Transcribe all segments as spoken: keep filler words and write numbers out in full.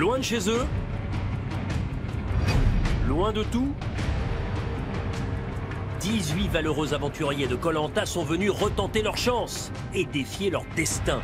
Loin de chez eux, loin de tout, dix-huit valeureux aventuriers de Koh Lanta sont venus retenter leur chance et défier leur destin.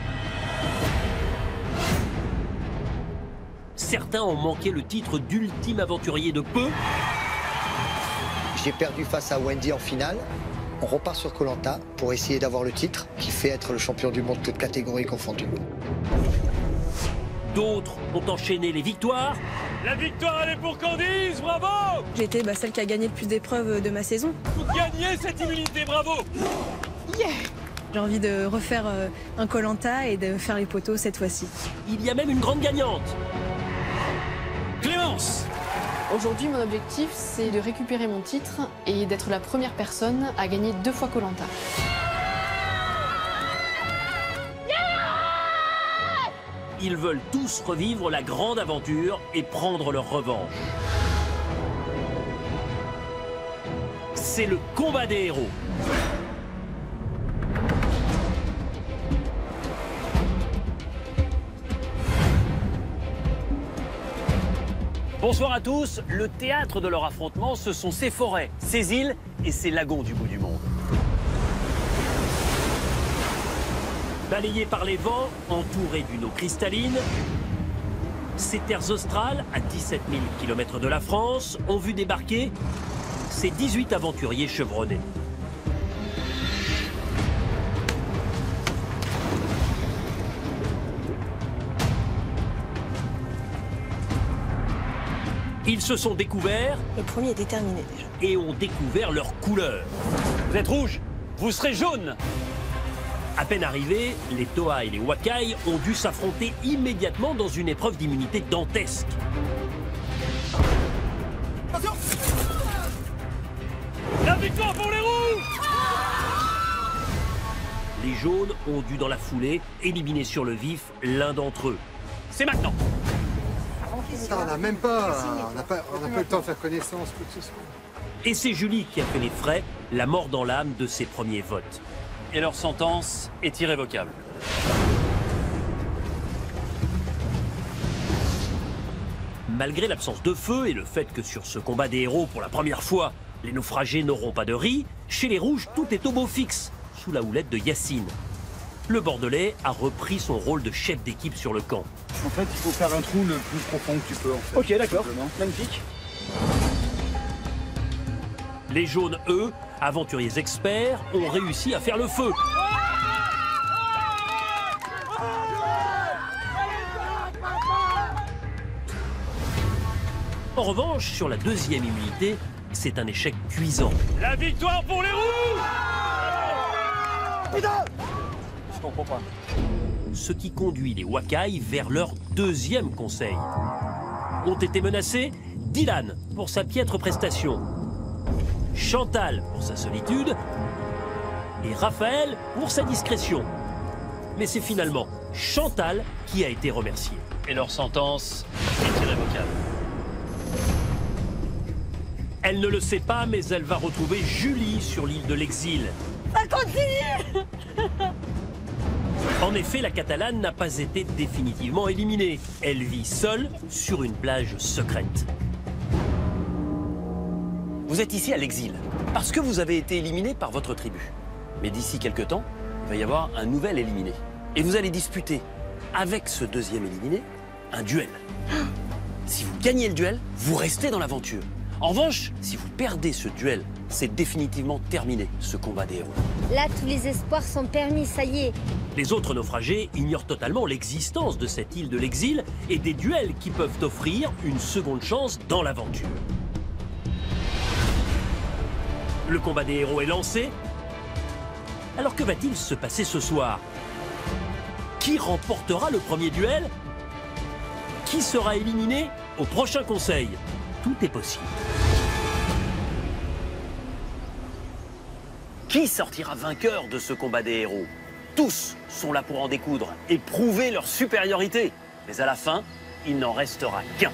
Certains ont manqué le titre d'ultime aventurier de peu. J'ai perdu face à Wendy en finale. On repart sur Koh Lanta pour essayer d'avoir le titre qui fait être le champion du monde toutes catégories confondues. D'autres ont enchaîné les victoires. La victoire, elle est pour Candice, bravo! J'étais bah, celle qui a gagné le plus d'épreuves de ma saison. Vous gagnez cette immunité, bravo! Yeah! J'ai envie de refaire euh, un Koh Lanta et de faire les poteaux cette fois-ci. Il y a même une grande gagnante. Clémence! Aujourd'hui, mon objectif, c'est de récupérer mon titre et d'être la première personne à gagner deux fois Koh Lanta. Ils veulent tous revivre la grande aventure et prendre leur revanche. C'est le combat des héros. Bonsoir à tous. Le théâtre de leur affrontement, ce sont ces forêts, ces îles et ces lagons du bout du monde. Balayés par les vents, entourés d'une eau cristalline, ces terres australes, à dix-sept mille kilomètres de la France, ont vu débarquer ces dix-huit aventuriers chevronnés. Ils se sont découverts. Le premier est déterminé déjà. Et ont découvert leur couleur. Vous êtes rouge, vous serez jaune. À peine arrivés, les Toa et les Wakai ont dû s'affronter immédiatement dans une épreuve d'immunité dantesque. Attention! La victoire pour les rouges! Les jaunes ont dû dans la foulée éliminer sur le vif l'un d'entre eux. C'est maintenant! Ça, on n'a même pas, on n'a pas, on n'a pas le temps de faire connaissance, quoi que ce soit. Et c'est Julie qui a fait les frais, la mort dans l'âme de ses premiers votes. Et leur sentence est irrévocable. Malgré l'absence de feu et le fait que sur ce combat des héros, pour la première fois, les naufragés n'auront pas de riz, chez les Rouges, tout est au beau fixe, sous la houlette de Yacine. Le Bordelais a repris son rôle de chef d'équipe sur le camp. En fait, il faut faire un trou le plus profond que tu peux, en fait. Ok, d'accord. Magnifique. Les jaunes, eux, aventuriers experts, ont réussi à faire le feu. En revanche, sur la deuxième immunité, c'est un échec cuisant. La victoire pour les rouges! Putain! Je comprends pas. Ce qui conduit les Wakai vers leur deuxième conseil. Ont été menacés Dylan pour sa piètre prestation, Chantal pour sa solitude et Raphaël pour sa discrétion. Mais c'est finalement Chantal qui a été remerciée. Et leur sentence est irrévocable. Elle ne le sait pas, mais elle va retrouver Julie sur l'île de l'Exil. Ça continue! En effet, la Catalane n'a pas été définitivement éliminée. Elle vit seule sur une plage secrète. Vous êtes ici à l'Exil parce que vous avez été éliminé par votre tribu. Mais d'ici quelques temps, il va y avoir un nouvel éliminé. Et vous allez disputer avec ce deuxième éliminé un duel. Si vous gagnez le duel, vous restez dans l'aventure. En revanche, si vous perdez ce duel, c'est définitivement terminé, ce combat des héros. Là, tous les espoirs sont permis, ça y est. Les autres naufragés ignorent totalement l'existence de cette île de l'exil et des duels qui peuvent offrir une seconde chance dans l'aventure. Le combat des héros est lancé. Alors que va-t-il se passer ce soir? Qui remportera le premier duel? Qui sera éliminé au prochain conseil? Tout est possible. Qui sortira vainqueur de ce combat des héros? Tous sont là pour en découdre et prouver leur supériorité. Mais à la fin, il n'en restera qu'un.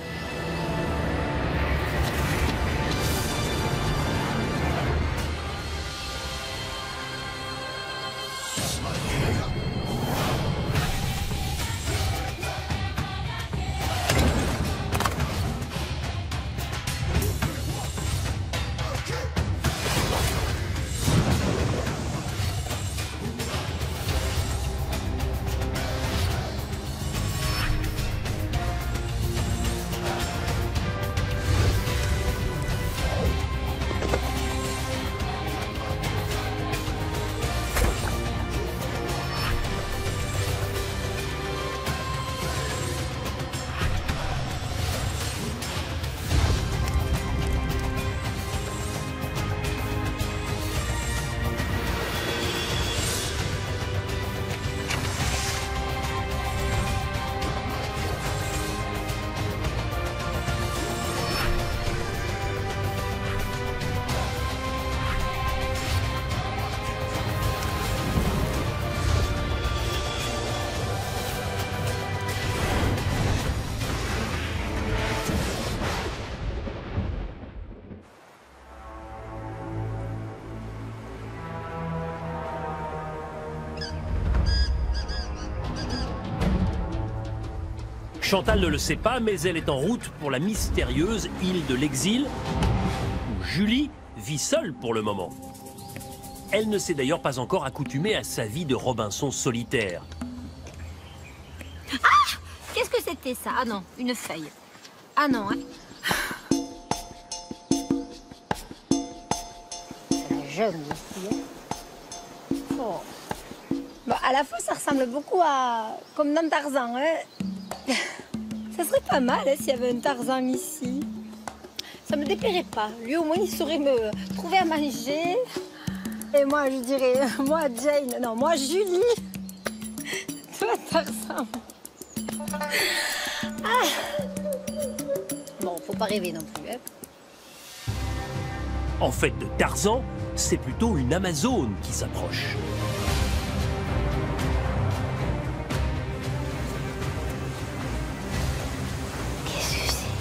Chantal ne le sait pas, mais elle est en route pour la mystérieuse île de l'Exil, où Julie vit seule pour le moment. Elle ne s'est d'ailleurs pas encore accoutumée à sa vie de Robinson solitaire. Ah! Qu'est-ce que c'était ça? Ah non, une feuille. Ah non, hein. C'est la jeune ici, hein. Oh. Bon, à la fois, ça ressemble beaucoup à... comme dans Tarzan, hein. Ça serait pas mal hein, s'il y avait un Tarzan ici. Ça me déplairait pas. Lui, au moins, il saurait me trouver à manger. Et moi, je dirais, moi, Jane, non, moi, Julie. Toi, Tarzan. Ah. Bon, faut pas rêver non plus, hein. En fait, de Tarzan, c'est plutôt une Amazone qui s'approche. Qu'est-ce que c'est?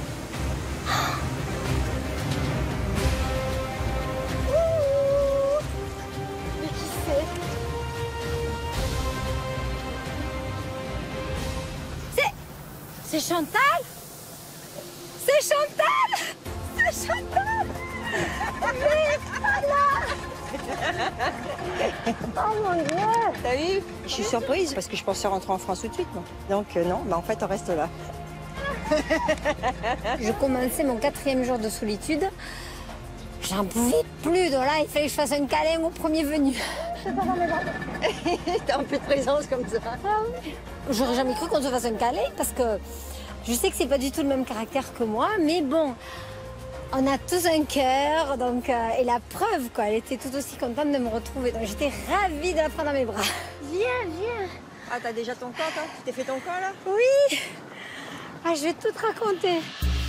Mais qui c'est? C'est... C'est Chantal? C'est Chantal? C'est Chantal? Mais voilà! Oh mon Dieu! T'as vu? Je suis surprise parce que je pensais rentrer en France tout de suite, moi. Donc euh, non, bah en fait on reste là. Je commençais mon quatrième jour de solitude. J'en pouvais plus, donc là il fallait que je fasse un câlin au premier venu. T'as un peu de présence comme ça. Ah oui. J'aurais jamais cru qu'on se fasse un câlin parce que je sais que c'est pas du tout le même caractère que moi, mais bon, on a tous un cœur, donc euh, et la preuve quoi, elle était tout aussi contente de me retrouver, donc j'étais ravie de la prendre dans mes bras. Viens, viens. Ah t'as déjà ton camp, toi? Tu t'es fait ton camp là? Oui. Ah, je vais tout te raconter.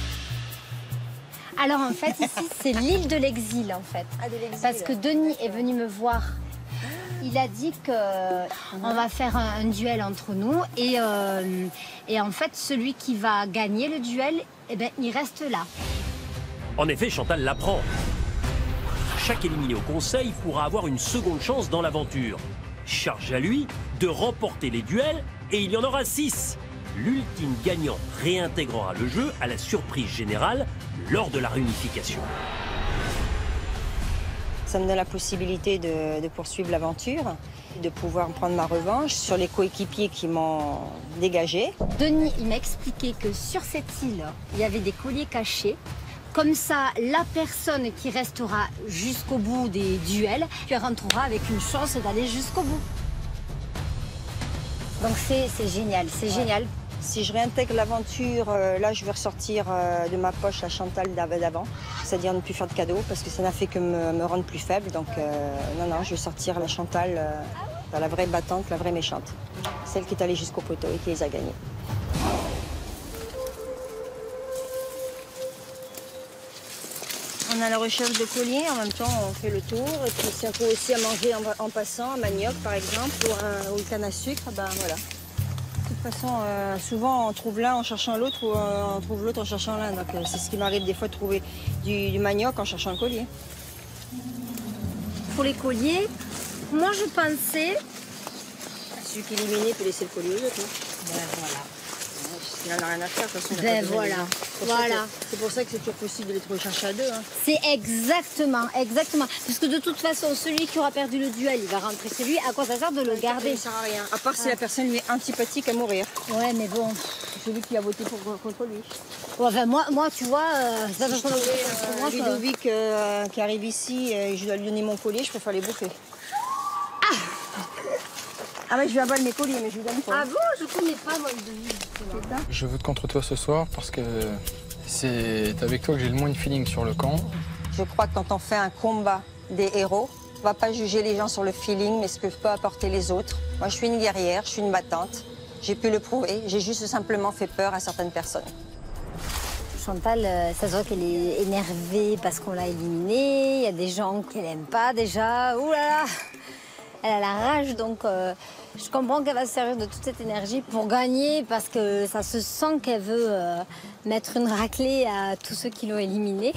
Alors en fait ici c'est l'île de l'exil en fait, Ah, de l'exil. parce que Denis est venu me voir. Il a dit que on va faire un, un duel entre nous et, euh, et en fait celui qui va gagner le duel, eh ben, il reste là. En effet, Chantal l'apprend. Chaque éliminé au conseil pourra avoir une seconde chance dans l'aventure. Charge à lui de remporter les duels et il y en aura six. L'ultime gagnant réintégrera le jeu à la surprise générale lors de la réunification. Ça me donne la possibilité de, de poursuivre l'aventure, de pouvoir prendre ma revanche sur les coéquipiers qui m'ont dégagé. Denis, il m'a expliqué que sur cette île, il y avait des colliers cachés. Comme ça, la personne qui restera jusqu'au bout des duels, tu rentrera avec une chance d'aller jusqu'au bout. Donc c'est génial, c'est ouais. génial. Si je réintègre l'aventure, euh, là je vais ressortir euh, de ma poche la Chantal d'avant, c'est-à-dire ne plus faire de cadeaux parce que ça n'a fait que me, me rendre plus faible. Donc euh, non, non, je vais sortir la Chantal, euh, la vraie battante, la vraie méchante, celle qui est allée jusqu'au poteau et qui les a gagnés. On a la recherche de colliers, en même temps on fait le tour. Et puis si on trouve aussi à manger en, en passant, un manioc par exemple, ou, un, ou une canne à sucre, ben voilà. De toute façon, euh, souvent on trouve l'un en cherchant l'autre ou euh, on trouve l'autre en cherchant l'un. Donc euh, c'est ce qui m'arrive des fois de trouver du, du manioc en cherchant un collier. Pour les colliers, moi je pensais... Celui qui est éliminé peut laisser le collier aux autres. Ben voilà. Il n'en a rien à faire, de toute façon. Ben voilà, voilà. C'est pour ça que c'est toujours possible de les trouver chercher à deux. Hein. C'est exactement, exactement. Parce que de toute façon, celui qui aura perdu le duel, il va rentrer chez lui. À quoi ça sert de le garder? Ça ne sert à rien. À part si la personne lui est antipathique à mourir. Ouais, mais bon. Celui qui a voté pour, contre lui. Ouais, enfin, moi, moi, tu vois, euh, ça, ça, ça, ça, euh, Ludovic euh, qui arrive ici, euh, je dois lui donner mon collier, je préfère les bouffer. Ah Ah ouais, je vais avoir mes colliers, mais je lui donne pas. Ah bon? Je connais pas, moi, Ludovic. Je vote contre toi ce soir parce que c'est avec toi que j'ai le moins de feeling sur le camp. Je crois que quand on fait un combat des héros, on ne va pas juger les gens sur le feeling, mais ce que peut apporter les autres. Moi, je suis une guerrière, je suis une battante. J'ai pu le prouver, j'ai juste simplement fait peur à certaines personnes. Chantal, ça se voit qu'elle est énervée parce qu'on l'a éliminée. Il y a des gens qu'elle n'aime pas déjà. Ouh là là! Elle a la rage, donc euh, je comprends qu'elle va se servir de toute cette énergie pour gagner parce que ça se sent qu'elle veut euh, mettre une raclée à tous ceux qui l'ont éliminée.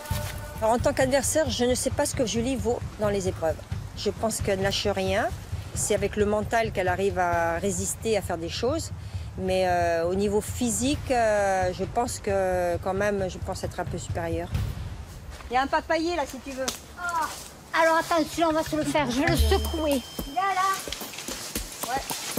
Alors, en tant qu'adversaire, je ne sais pas ce que Julie vaut dans les épreuves. Je pense qu'elle ne lâche rien C'est avec le mental qu'elle arrive à résister, à faire des choses. Mais euh, au niveau physique, euh, je pense que quand même, je pense être un peu supérieure. Il y a un papayer là, si tu veux. Oh. Alors attention, on va se le faire. Je vais le secouer. Là, là. Ouais.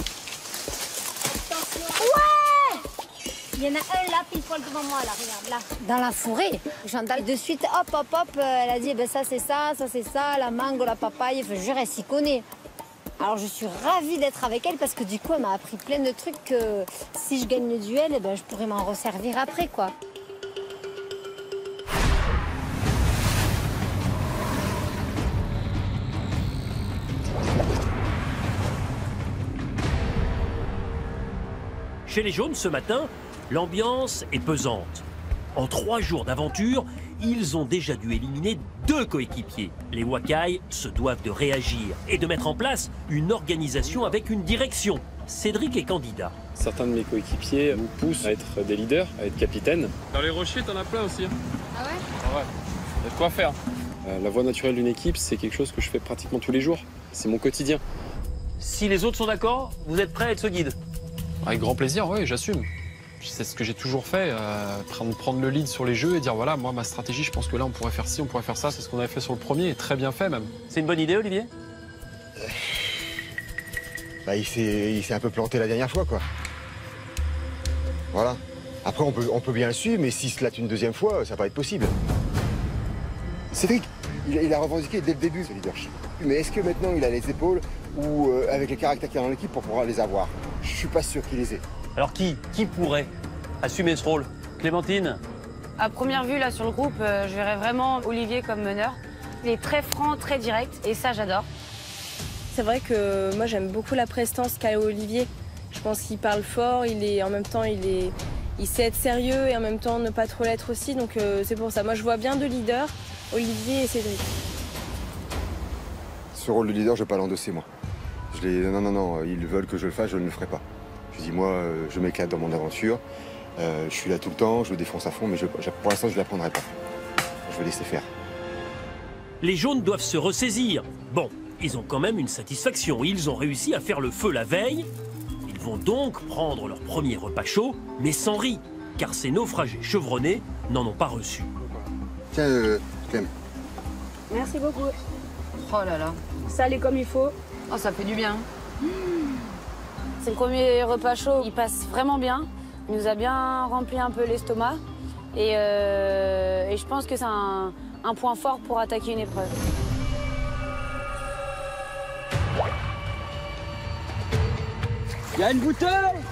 Ouais. Il y en a un là, pile poil devant moi, là, regarde, là. Dans la forêt. Chantal, de suite, hop, hop, hop, elle a dit, ben ça c'est ça, ça c'est ça, la mangue, la papaye, enfin, je jure, elle s'y connaît. Alors je suis ravie d'être avec elle parce que du coup, elle m'a appris plein de trucs que si je gagne le duel, eh ben, je pourrais m'en resservir après, quoi. Chez les jaunes, ce matin, l'ambiance est pesante. En trois jours d'aventure, ils ont déjà dû éliminer deux coéquipiers. Les Wakai se doivent de réagir et de mettre en place une organisation avec une direction. Cédric est candidat. Certains de mes coéquipiers nous poussent à être des leaders, à être capitaines. Dans les rochers, t'en as plein aussi. Ah ouais? Ah ouais, il y a de quoi faire. Euh, la voie naturelle d'une équipe, c'est quelque chose que je fais pratiquement tous les jours. C'est mon quotidien. Si les autres sont d'accord, vous êtes prêts à être ce guide? Avec grand plaisir, oui, j'assume. C'est ce que j'ai toujours fait, euh, prendre, prendre le lead sur les jeux et dire voilà, moi ma stratégie, je pense que là on pourrait faire ci, on pourrait faire ça. C'est ce qu'on avait fait sur le premier et très bien fait même. C'est une bonne idée, Olivier? Bah, il s'est un peu planté la dernière fois, quoi. Voilà. Après, on peut, on peut bien le suivre, mais s'il se late une deuxième fois, ça va pas être possible. Cédric, il, il a revendiqué dès le début ce leadership. Mais est-ce que maintenant il a les épaules ou euh, avec les caractères qu'il y a dans l'équipe pour pouvoir les avoir? Je suis pas sûr qu'il les ait. Alors qui, qui pourrait assumer ce rôle? Clémentine? À première vue, là, sur le groupe, euh, je verrais vraiment Olivier comme meneur. Il est très franc, très direct, et ça, j'adore. C'est vrai que moi, j'aime beaucoup la prestance qu'a Olivier. Je pense qu'il parle fort, il est, en même temps, il, est, il sait être sérieux et en même temps ne pas trop l'être aussi. Donc euh, c'est pour ça. Moi, je vois bien deux leaders, Olivier et Cédric. Ce rôle de leader, je vais pas l'endosser, moi. Je les... Non, non, non, ils veulent que je le fasse, je ne le ferai pas. Je dis, moi, je m'éclate dans mon aventure. Euh, je suis là tout le temps, je le défonce à fond, mais je, pour l'instant, je ne l'apprendrai pas. Je vais laisser faire. Les jaunes doivent se ressaisir. Bon, ils ont quand même une satisfaction. Ils ont réussi à faire le feu la veille. Ils vont donc prendre leur premier repas chaud, mais sans riz, car ces naufragés chevronnés n'en ont pas reçu. Tiens, euh, Clem. Merci beaucoup. Oh là là. Salé comme il faut. Oh, ça fait du bien. Mmh. C'est le premier repas chaud, il passe vraiment bien. Il nous a bien rempli un peu l'estomac. Et, euh, et je pense que c'est un, un point fort pour attaquer une épreuve. Il y a une bouteille!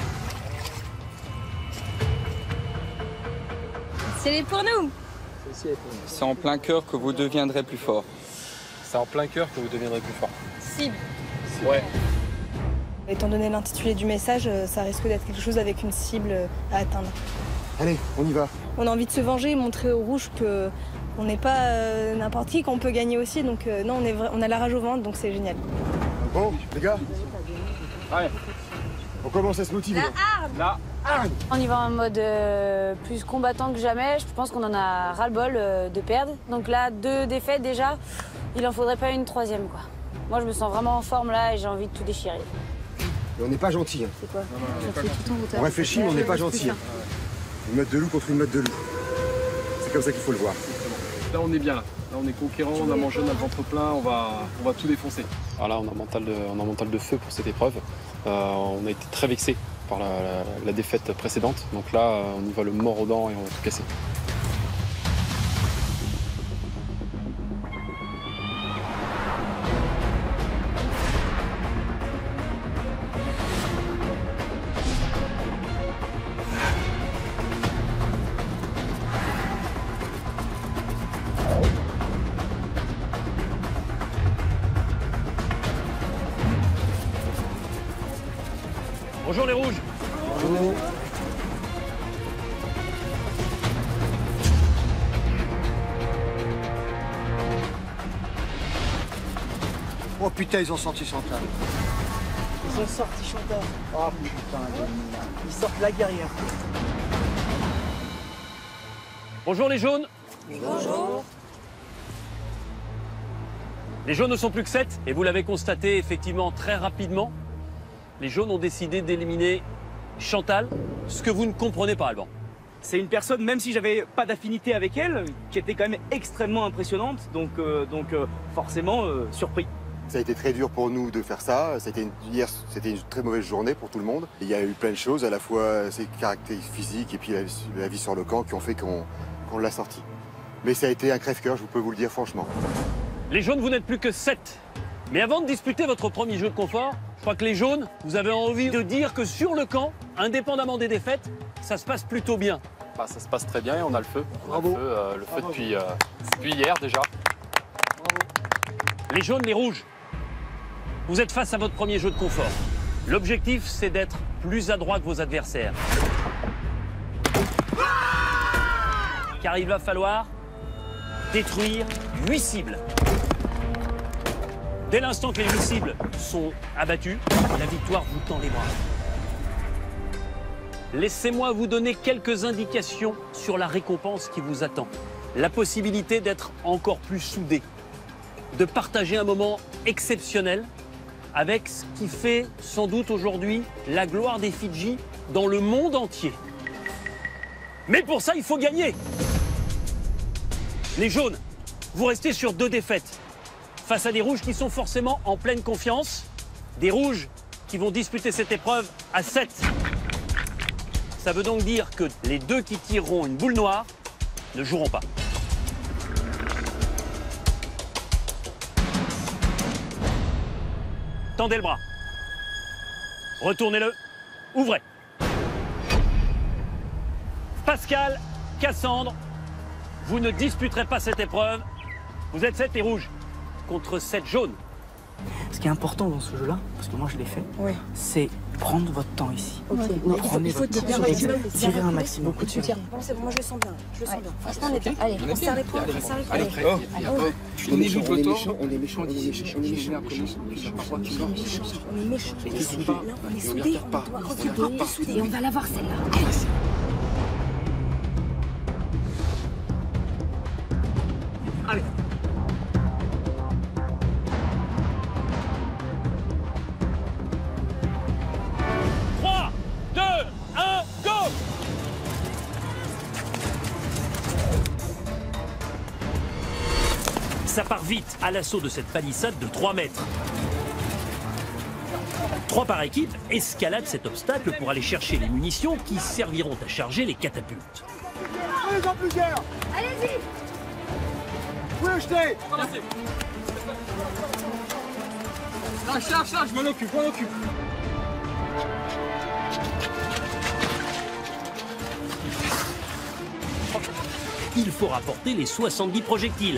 C'est pour nous. C'est en plein cœur que vous deviendrez plus fort. C'est en plein cœur que vous deviendrez plus fort. Cible. Ouais. Étant donné l'intitulé du message, ça risque d'être quelque chose avec une cible à atteindre. Allez, on y va. On a envie de se venger et montrer au rouge que on n'est pas euh, n'importe qui, qu'on peut gagner aussi. Donc euh, non, on, est on a la rage au ventre, donc c'est génial. Bon, les gars, Ouais. on commence à se motiver. Là. On y va en mode euh, plus combattant que jamais. Je pense qu'on en a ras-le-bol euh, de perdre. Donc là, deux défaites déjà, il en faudrait pas une troisième, quoi. Moi, je me sens vraiment en forme là et j'ai envie de tout déchirer. Et on n'est pas gentil. Hein. C'est quoi? On réfléchit, mais on n'est pas gentil. Hein. Une meute de loup contre une meute de loup. C'est comme ça qu'il faut le voir. Là, on est bien. Là, là on est conquérant, on a mangé, on a le ventre plein, on va, on va tout défoncer. Alors là, on a un mental de, on a un mental de feu pour cette épreuve. Euh, on a été très vexés par la, la, la défaite précédente. Donc là, on y va le mort aux dents et on va tout casser. Bonjour les rouges. Bonjour. Oh putain, ils ont sorti Chantal. Ils ont sorti Chantal. Oh putain, ils sortent la guerrière. Bonjour les jaunes. Bonjour. Les jaunes ne sont plus que sept, et vous l'avez constaté effectivement très rapidement. Les jaunes ont décidé d'éliminer Chantal, ce que vous ne comprenez pas, Alban. C'est une personne, même si j'avais pas d'affinité avec elle, qui était quand même extrêmement impressionnante, donc, euh, donc euh, forcément euh, surpris. Ça a été très dur pour nous de faire ça. C'était une, hier, c'était une très mauvaise journée pour tout le monde. Il y a eu plein de choses, à la fois ses caractéristiques physiques et puis la, la vie sur le camp qui ont fait qu'on qu'on l'a sorti. Mais ça a été un crève-cœur, je peux vous le dire franchement. Les jaunes, vous n'êtes plus que sept. Mais avant de disputer votre premier jeu de confort, je crois que les jaunes, vous avez envie de dire que sur le camp, indépendamment des défaites, ça se passe plutôt bien. Bah, ça se passe très bien et on a le feu. On a le feu, euh, le feu depuis, euh, depuis hier déjà. Les jaunes, les rouges, vous êtes face à votre premier jeu de confort. L'objectif, c'est d'être plus adroit que vos adversaires. Car il va falloir détruire huit cibles. Dès l'instant que les huit cibles sont abattues, la victoire vous tend les bras. Laissez-moi vous donner quelques indications sur la récompense qui vous attend. La possibilité d'être encore plus soudés, de partager un moment exceptionnel avec ce qui fait sans doute aujourd'hui la gloire des Fidji dans le monde entier. Mais pour ça, il faut gagner. Les jaunes, vous restez sur deux défaites face à des rouges qui sont forcément en pleine confiance, des rouges qui vont disputer cette épreuve à sept. Ça veut donc dire que les deux qui tireront une boule noire ne joueront pas. Tendez le bras. Retournez-le. Ouvrez. Pascal, Cassandre, vous ne disputerez pas cette épreuve. Vous êtes sept et rouges contre sept jaunes. Ce qui est important dans ce jeu-là, parce que moi je l'ai fait, oui. c'est prendre votre temps ici. Ok. Non, il faut, prenez il faut votre tirer, temps. tirer, Tirer un maximum. Beaucoup de tirer. Bon, c'est bon, moi je le sens bien. Je le sens bien. Franchement, on est bien. Allez, on serre les poings, on serre les poings. Allez, Allez, oh. allez. Oh. On est méchant, méchant, on est méchant, on est méchant, on est méchant, on est méchant, on est méchant, on est méchant, on est méchant. Et tu soudé. On est soudés, on doit reculer et on va l'avoir celle-là. Allez. trois, deux, un, go! Ça part vite à l'assaut de cette palissade de trois mètres. Trois par équipe escaladent cet obstacle pour aller chercher les munitions qui serviront à charger les catapultes. Allez, en plusieurs! Allez-y! Vous le jetez! Lâche, lâche, lâche, je m'en occupe, je m'en occupe. Il faut rapporter les soixante-dix projectiles.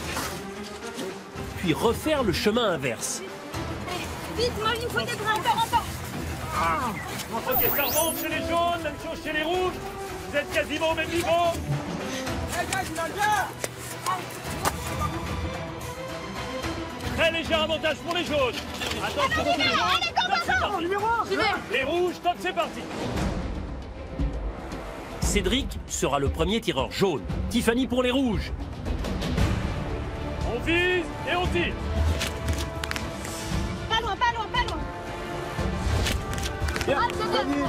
Puis refaire le chemin inverse. Vite, moi il me faut des bras, encore, encore! Ah. Ok, ça remonte chez les jaunes, même chose chez les rouges. Vous êtes quasiment au même niveau. Très léger avantage pour les jaunes. Attention, allez, allez, allez, go, go, go. numéro un. Les rouges, top, c'est parti. Cédric sera le premier tireur jaune. Tiffany pour les rouges. On vise et on tire. Pas loin, pas loin, pas loin. Bien. Ah, c'est bien.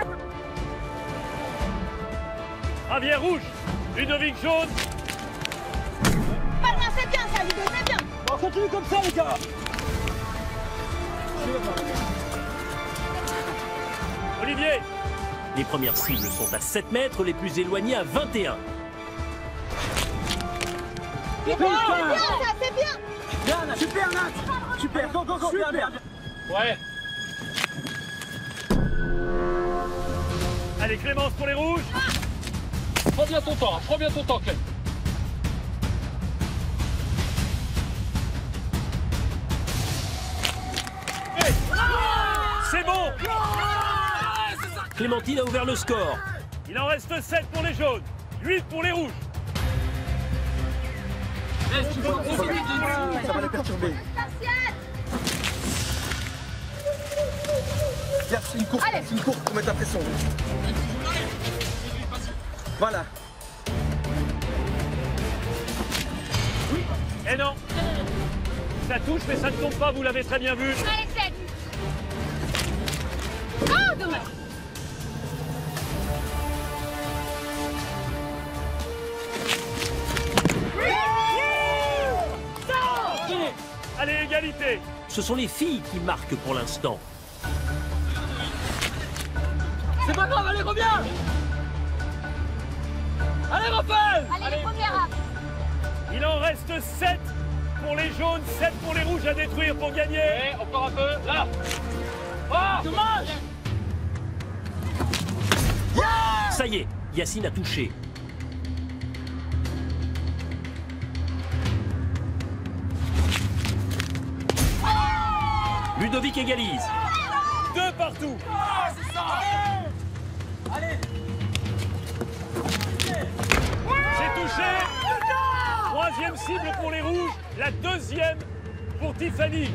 Javier rouge. Ludovic jaune. Pas loin, c'est bien ça, Ludo, c'est bien. On continue comme ça, les gars. Olivier. Les premières cibles sont à sept mètres, les plus éloignées à vingt et un. C'est bien, ça, c'est bien. Bien, Nat. Super, Nat. Super, go, go, go, bien, bien. Ouais. Allez, Clémence pour les rouges. Prends bien ton temps, hein. Prends bien ton temps, Clem. Hey. C'est bon. Clémentine a ouvert le score. Il en reste sept pour les jaunes, huit pour les rouges. Ça va les perturber. Regarde, c'est une course, c'est une course pour mettre la pression. Voilà. Et non. Ça touche, mais ça ne tombe pas, vous l'avez très bien vu. Allez, sept. Oh, dommage. Allez, égalité. Ce sont les filles qui marquent pour l'instant. C'est pas grave, allez, reviens. Allez, Raphaël. Allez, les premières. Il en reste sept pour les jaunes, sept pour les rouges à détruire pour gagner. Et encore un peu, là. Oh, dommage. Ça y est, Yacine a touché. Ludovic égalise. Deux partout. C'est ça. Allez. C'est touché. Troisième cible pour les rouges, la deuxième pour Tiffany.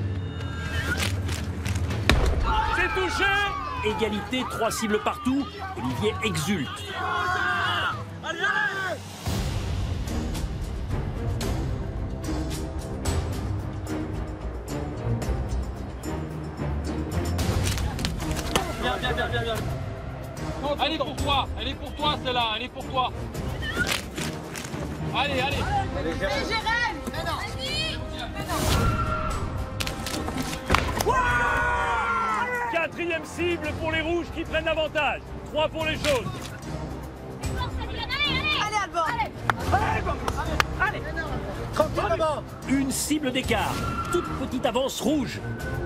C'est touché. Égalité, trois cibles partout. Olivier exulte. Allez, allez. Bien, bien, bien, bien, bien. Elle est pour toi, elle est pour toi celle-là, elle est pour toi. Allez, allez. Allez, Jérém. Vas-y. Quatrième cible pour les rouges qui prennent l'avantage. Trois pour les jaunes. Allez, Alban. Allez. Allez. Tranquille, maman. Une cible d'écart. Toute petite avance rouge.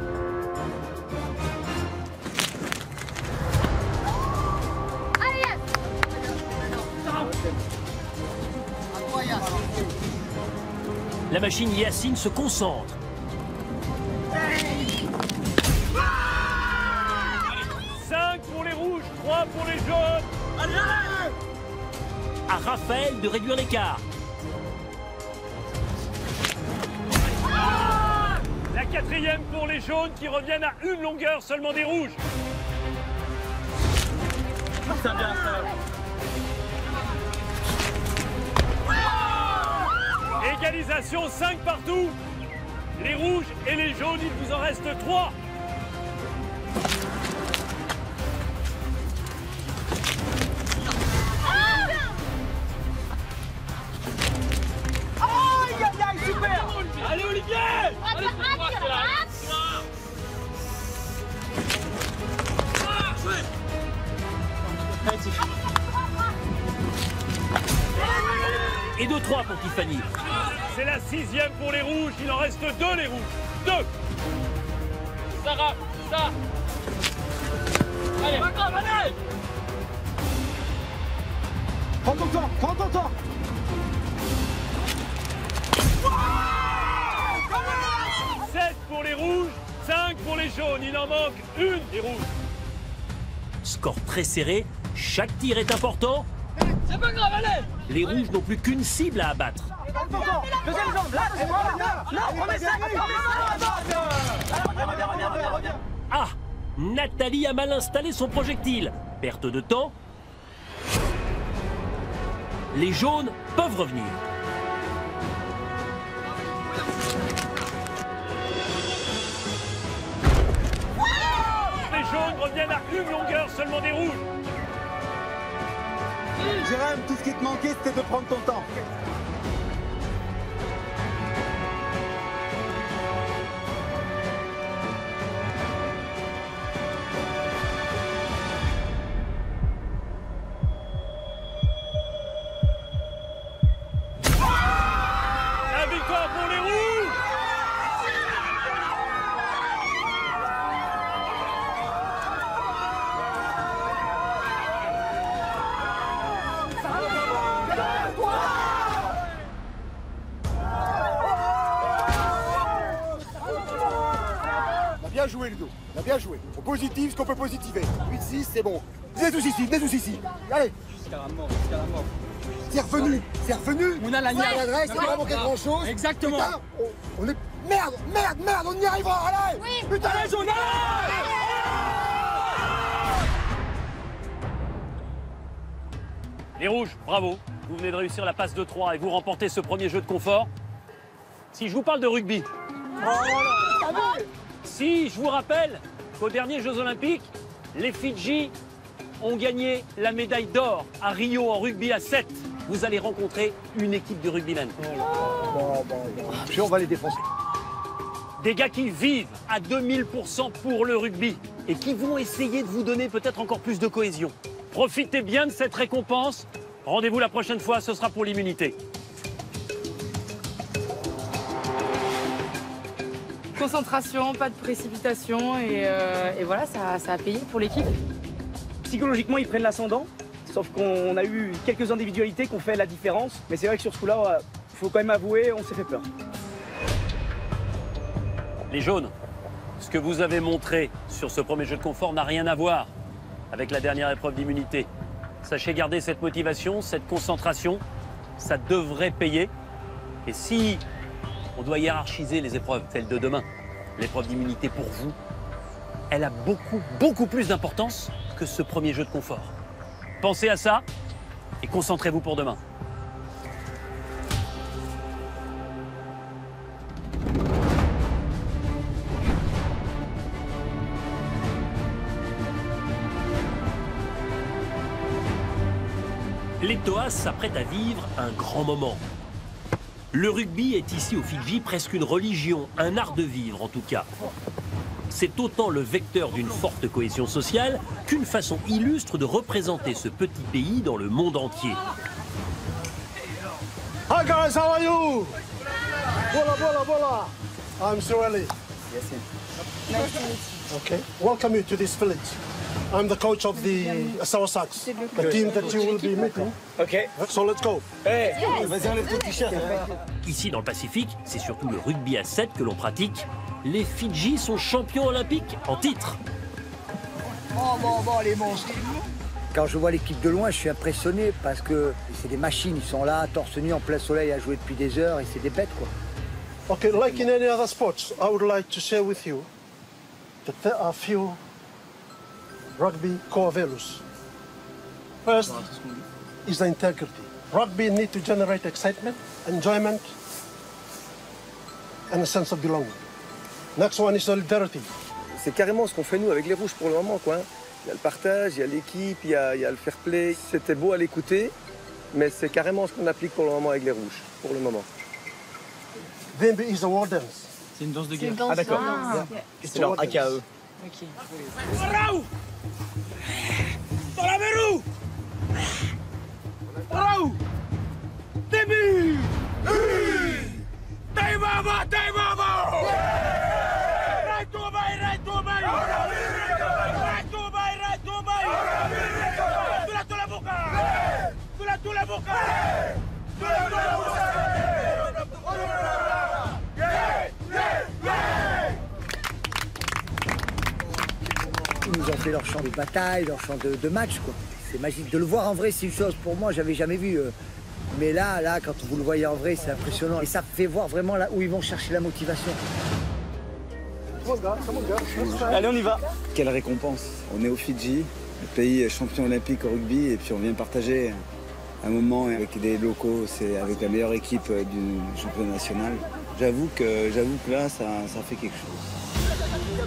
La machine Yacine se concentre. cinq pour les rouges, trois pour les jaunes. Allez, allez. À Raphaël de réduire l'écart. La quatrième pour les jaunes qui reviennent à une longueur seulement des rouges. Ça vient, ça va. Égalisation, cinq partout. Les rouges et les jaunes, il vous en reste trois. Aïe, aïe, aïe, super. Allez, Olivier. Allez, c'est toi, c'est là. Et deux trois pour Tiffany. C'est la sixième pour les rouges. Il en reste deux, les rouges. Deux. Sarah, ça. Allez, pas grave, allez. Prends ton temps, prends ton temps. sept pour les rouges, cinq pour les jaunes. Il en manque une des rouges. Score très serré. Chaque tir est important. C'est pas grave, allez. Les rouges n'ont plus qu'une cible à abattre. Deuxième jambe, là, c'est moi, là. Non, on est ça, reviens, reviens, reviens, reviens. Ah, Nathalie a mal installé son projectile. Perte de temps. Les jaunes peuvent revenir. Les jaunes reviennent à une longueur seulement des rouges. Jérém, tout ce qui te manquait, c'était de prendre ton temps. La victoire pour les rouges. Bien joué, Ludo. On a bien joué. On positive ce qu'on peut positiver. huit six, c'est bon. Venez tous ici, venez tous ici. Allez. Jusqu'à la mort, jusqu'à la mort. C'est revenu, c'est revenu. On a la ouais, l'adresse, il n'a pas manqué grand chose. Exactement. Putain, on, on est. Merde, merde, merde, on y arrivera. Allez. Oui. Putain, Allez, jaune, allez. Les rouges, bravo. Vous venez de réussir la passe de trois et vous remportez ce premier jeu de confort. Si je vous parle de rugby, Si, je vous rappelle qu'aux derniers Jeux Olympiques, les Fidji ont gagné la médaille d'or à Rio en rugby à sept. Vous allez rencontrer une équipe de rugbymen. Bon, bon, bon. Puis on va les défoncer. Des gars qui vivent à deux mille pour cent pour le rugby et qui vont essayer de vous donner peut-être encore plus de cohésion. Profitez bien de cette récompense. Rendez-vous la prochaine fois, ce sera pour l'immunité. Concentration, pas de précipitation et, euh, et voilà, ça, ça a payé pour l'équipe. Psychologiquement, ils prennent l'ascendant, sauf qu'on a eu quelques individualités qui ont fait la différence. Mais c'est vrai que sur ce coup-là, il faut quand même avouer, on s'est fait peur. Les jaunes, ce que vous avez montré sur ce premier jeu de confort n'a rien à voir avec la dernière épreuve d'immunité. Sachez garder cette motivation, cette concentration, ça devrait payer. Et si on doit hiérarchiser les épreuves, celle de demain, l'épreuve d'immunité pour vous, elle a beaucoup, beaucoup plus d'importance que ce premier jeu de confort. Pensez à ça et concentrez-vous pour demain. Les Toas s'apprêtent à vivre un grand moment. Le rugby est ici au Fidji presque une religion, un art de vivre en tout cas. C'est autant le vecteur d'une forte cohésion sociale qu'une façon illustre de représenter ce petit pays dans le monde entier. Hi guys, how are you? Bola, bola, bola. I'm Sureli. Nice to meet you. Okay. Welcome you to this village. I'm the coach of the Asawa Sox, the team that you will be meeting. Okay. So let's go. Hey. Vas-y, enlève ton t-shirt. Ici dans le Pacifique, c'est surtout le rugby à sept que l'on pratique. Les Fidji sont champions olympiques en titre. Oh bon, bon, les monstres. Quand je vois l'équipe de loin, je suis impressionné parce que c'est des machines. Ils sont là, torse nu, en plein soleil, à jouer depuis des heures et c'est des bêtes, quoi. Okay, like in any other sports, I would like to share with you that there are few rugby core values. First is the integrity. Rugby needs to generate excitement, enjoyment, and a sense of belonging. Next one is solidarity. C'est carrément ce qu'on fait nous avec les Rouges pour le moment, quoi. Il y a le partage, il y a l'équipe, il y a, il y a le fair play. C'était beau à l'écouter, mais c'est carrément ce qu'on applique pour le moment avec les Rouges, pour le moment. Vembe is a war dance. C'est une danse de guerre. Ah d'accord. Ah. C'est leur A K E. Ok. Raou! Tolameru! Raou! Début! Taibaba! Taibaba! Right to bay! Right to bay! Right to bay! Right to bay! Tula tula boca! Tula tula boca! Tula tula boca! Ils nous ont fait leur chant de bataille, leur chant de, de match, quoi. C'est magique. De le voir en vrai, c'est une chose pour moi, j'avais jamais vu. Euh, mais là, là, quand vous le voyez en vrai, c'est impressionnant. Et ça fait voir vraiment là où ils vont chercher la motivation. Allez, on y va. Quelle récompense. On est au Fidji, le pays champion olympique au rugby, et puis on vient partager un moment avec des locaux, c'est avec la meilleure équipe du championnat national. J'avoue que, j'avoue que là, ça, ça fait quelque chose.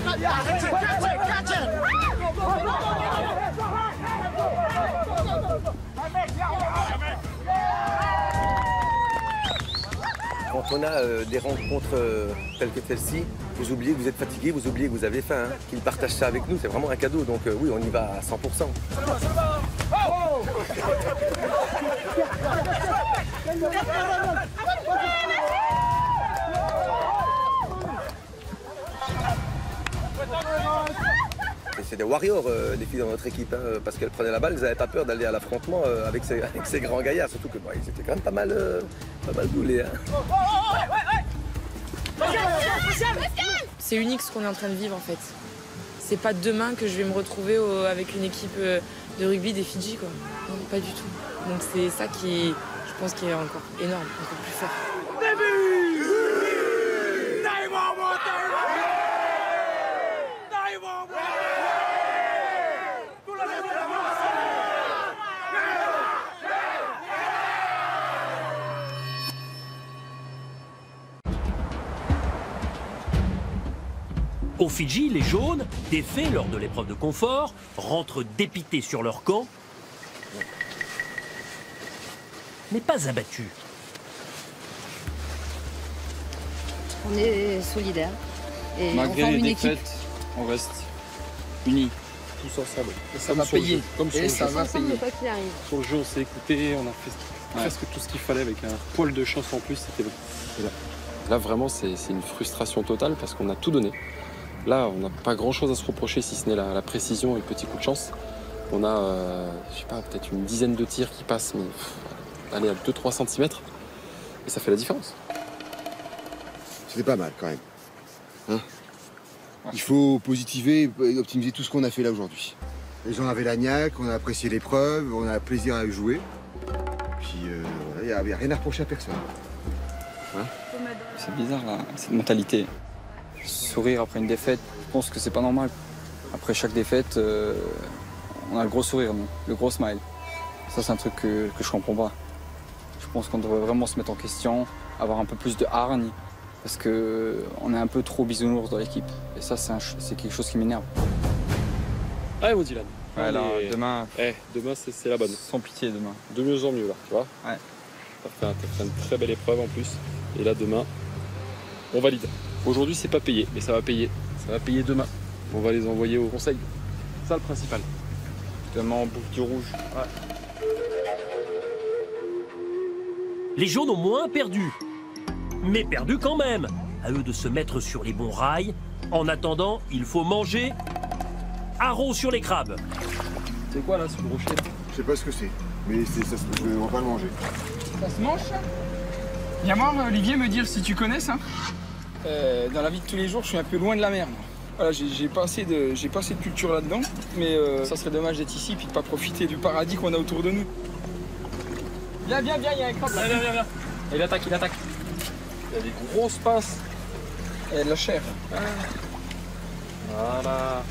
Quand on a euh, des rencontres euh, telles que celle-ci, vous oubliez que vous êtes fatigué, vous oubliez que vous avez faim, hein. Qu'ils partagent ça avec nous, c'est vraiment un cadeau. Donc euh, oui, on y va à cent pour cent. Et c'est des warriors, euh, les filles dans notre équipe, hein, parce qu'elles prenaient la balle, elles n'avaient pas peur d'aller à l'affrontement euh, avec, ces, avec ces grands gaillards, surtout que bah, ils étaient quand même pas mal, euh, pas mal boulés. Hein. C'est unique ce qu'on est en train de vivre en fait. C'est pas demain que je vais me retrouver au, avec une équipe de rugby des Fidji, quoi. Non, pas du tout. Donc c'est ça qui, je pense, qui est encore énorme, encore plus fort. Au Fidji, les jaunes, défaits lors de l'épreuve de confort, rentrent dépités sur leur camp, mais pas abattus. On est solidaires. Et malgré on forme les une défaites, équipe. on reste unis. Tous ensemble. Et ça va payer. Comme sur Et le ça jeu. va payer. Quoi qu'il arrive. Sur le jeu, on s'est écouté, on a fait presque tout ce qu'il fallait avec un poil de chance en plus, c'était bon. Là. Là, vraiment, c'est une frustration totale parce qu'on a tout donné. Là, on n'a pas grand-chose à se reprocher si ce n'est la, la précision et le petit coup de chance. On a, euh, je sais pas, peut-être une dizaine de tirs qui passent, mais pff, allez, à deux à trois centimètres. Et ça fait la différence. C'était pas mal quand même. Hein? Il faut positiver et optimiser tout ce qu'on a fait là aujourd'hui. Les gens avaient la niaque, on a apprécié l'épreuve, on a plaisir à jouer. Puis il euh, n'y a, a rien à reprocher à personne. Hein? C'est bizarre là, cette mentalité. Sourire après une défaite, je pense que c'est pas normal. Après chaque défaite, euh, on a le gros sourire, nous, le gros smile. Ça c'est un truc que, que je comprends pas. Je pense qu'on devrait vraiment se mettre en question, avoir un peu plus de hargne, parce qu'on est un peu trop bisounours dans l'équipe. Et ça c'est quelque chose qui m'énerve. Allez, mon Dylan. Ouais, là, Et... demain, eh, demain c'est la bonne. Sans pitié demain. De mieux en mieux là, tu vois. Ouais. T'as fait, fait une très belle épreuve en plus. Et là demain, on valide. Aujourd'hui c'est pas payé, mais ça va payer. Ça va payer demain. On va les envoyer au conseil. C'est ça le principal. Demain on bouffe du rouge. Ouais. Les jaunes ont moins perdu. Mais perdu quand même. À eux de se mettre sur les bons rails. En attendant, il faut manger. Haro sur les crabes. C'est quoi là ce brochet? Je sais pas ce que c'est, mais ça, je ne vais pas le manger. Ça se mange ça? Viens voir Olivier me dire si tu connais ça. Euh, dans la vie de tous les jours, je suis un peu loin de la mer. Voilà, j'ai pas assez de, j'ai pas assez de culture là-dedans, mais euh, ça serait dommage d'être ici et de pas profiter du paradis qu'on a autour de nous. Viens, viens, viens, il y a un crabe là. Viens, viens, viens. Il attaque, il attaque. Il y a des grosses pinces. Il y a de la chair. Ah. Voilà.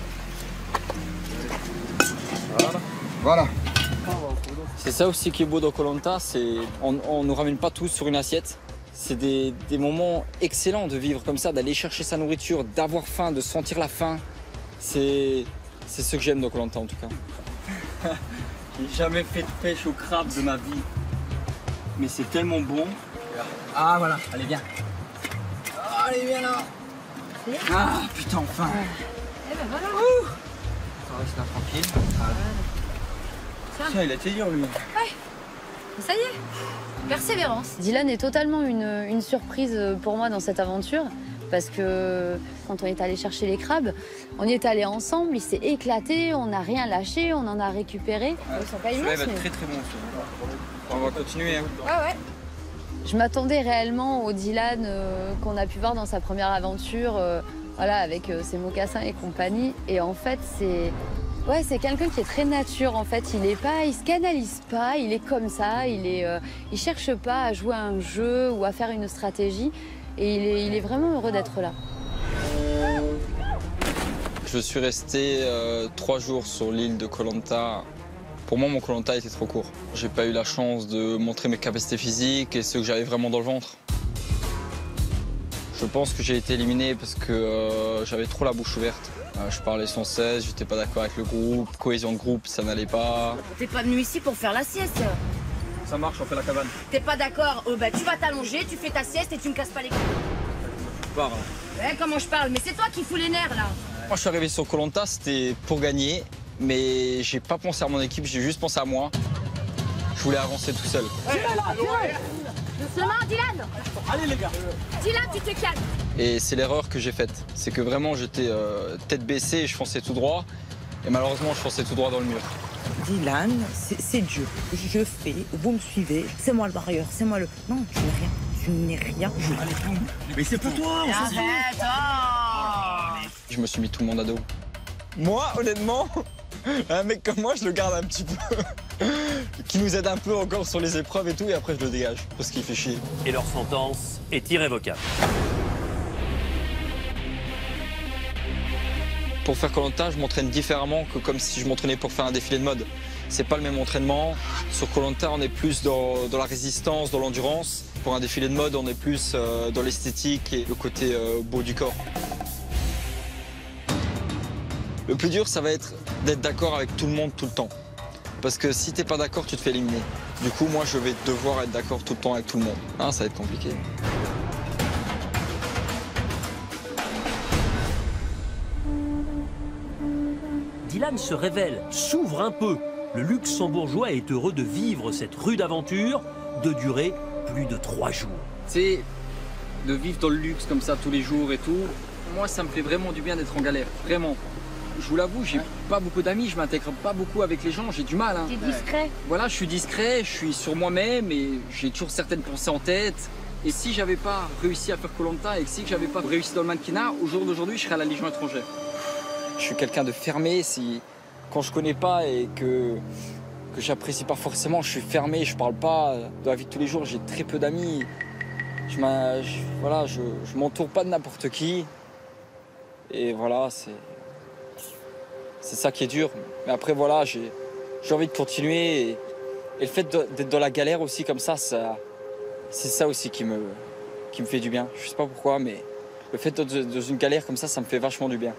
Voilà. Voilà. C'est ça aussi qui est beau dans Koh Lanta, c'est on ne nous ramène pas tous sur une assiette. C'est des, des moments excellents de vivre comme ça, d'aller chercher sa nourriture, d'avoir faim, de sentir la faim. C'est ce que j'aime dans Koh Lanta en tout cas. J'ai jamais fait de pêche au crabe de ma vie, mais c'est tellement bon. Ah voilà, allez viens. Oh, allez viens là. Ah putain enfin. Eh ben voilà. Ouh. On reste là tranquille. Voilà. Tiens, il a été dur lui. Ouais, ça y est, persévérance. Dylan est totalement une, une surprise pour moi dans cette aventure. Parce que quand on est allé chercher les crabes, on y est allé ensemble, il s'est éclaté, on n'a rien lâché, on en a récupéré. Ouais, Ils sont pas immenses, va être mais... très très bon. On va continuer. Hein. Ouais, ouais. Je m'attendais réellement au Dylan euh, qu'on a pu voir dans sa première aventure, euh, voilà, avec euh, ses mocassins et compagnie. Et en fait, c'est ouais, c'est quelqu'un qui est très nature. En fait, il est pas, il se canalise pas, il est comme ça. Il est, euh, il cherche pas à jouer à un jeu ou à faire une stratégie. Et il est, il est vraiment heureux d'être là. Je suis resté euh, trois jours sur l'île de Koh Lanta. Pour moi, mon Koh Lanta était trop court. J'ai pas eu la chance de montrer mes capacités physiques et ce que j'avais vraiment dans le ventre. Je pense que j'ai été éliminé parce que euh, j'avais trop la bouche ouverte. Euh, je parlais sans cesse, j'étais pas d'accord avec le groupe, cohésion de groupe, ça n'allait pas. T'es pas venu ici pour faire la sieste. Ça marche, on fait la cabane. T'es pas d'accord, oh bah tu vas t'allonger, tu fais ta sieste et tu me casses pas les couilles. Tu parles. Ouais, comment je parle? Mais c'est toi qui fous les nerfs là. Moi, je suis arrivé sur Koh Lanta, c'était pour gagner, mais j'ai pas pensé à mon équipe, j'ai juste pensé à moi. Je voulais avancer tout seul. Doucement, Dylan. Allez les gars. Dylan, tu te calmes. Et c'est l'erreur que j'ai faite, c'est que vraiment j'étais euh, tête baissée et je fonçais tout droit, et malheureusement je fonçais tout droit dans le mur. Dylan, c'est Dieu. Je fais, vous me suivez, c'est moi le barrière, c'est moi le... Non, tu n'es rien, tu n'es rien. Je... Mais c'est pour toi, on s'en Arrête, oh. Je me suis mis tout le monde à dos. Moi, honnêtement, un mec comme moi, je le garde un petit peu. Qui nous aide un peu encore sur les épreuves et tout, et après je le dégage, parce qu'il fait chier. Et leur sentence est irrévocable. Pour faire Koh Lanta, je m'entraîne différemment que comme si je m'entraînais pour faire un défilé de mode. C'est pas le même entraînement. Sur Koh Lanta, on est plus dans, dans la résistance, dans l'endurance. Pour un défilé de mode, on est plus euh, dans l'esthétique et le côté euh, beau du corps. Le plus dur, ça va être d'être d'accord avec tout le monde tout le temps. Parce que si t'es pas d'accord, tu te fais éliminer. Du coup, moi, je vais devoir être d'accord tout le temps avec tout le monde. Hein, ça va être compliqué. Dylan se révèle, s'ouvre un peu. Le Luxembourgeois est heureux de vivre cette rude aventure de durer plus de trois jours. C'est de vivre dans le luxe comme ça tous les jours et tout. Moi, ça me fait vraiment du bien d'être en galère, vraiment. Je vous l'avoue, j'ai pas beaucoup d'amis, je m'intègre pas beaucoup avec les gens, j'ai du mal. Hein. T'es discret. Voilà, je suis discret, je suis sur moi-même et j'ai toujours certaines pensées en tête. Et si j'avais pas réussi à faire Koh Lanta et que si j'avais pas réussi dans le mannequinat, au jour d'aujourd'hui, je serais à la Légion étrangère. Je suis quelqu'un de fermé. Si quand je connais pas et que que j'apprécie pas forcément, je suis fermé, je parle pas. Dans la vie de tous les jours, j'ai très peu d'amis. Je, je, voilà, je, je m'entoure pas de n'importe qui. Et voilà, c'est c'est ça qui est dur. Mais après, voilà, j'ai j'ai envie de continuer. Et, et le fait d'être dans la galère aussi comme ça, ça c'est ça aussi qui me, qui me fait du bien. Je sais pas pourquoi, mais le fait d'être dans une galère comme ça, ça me fait vachement du bien.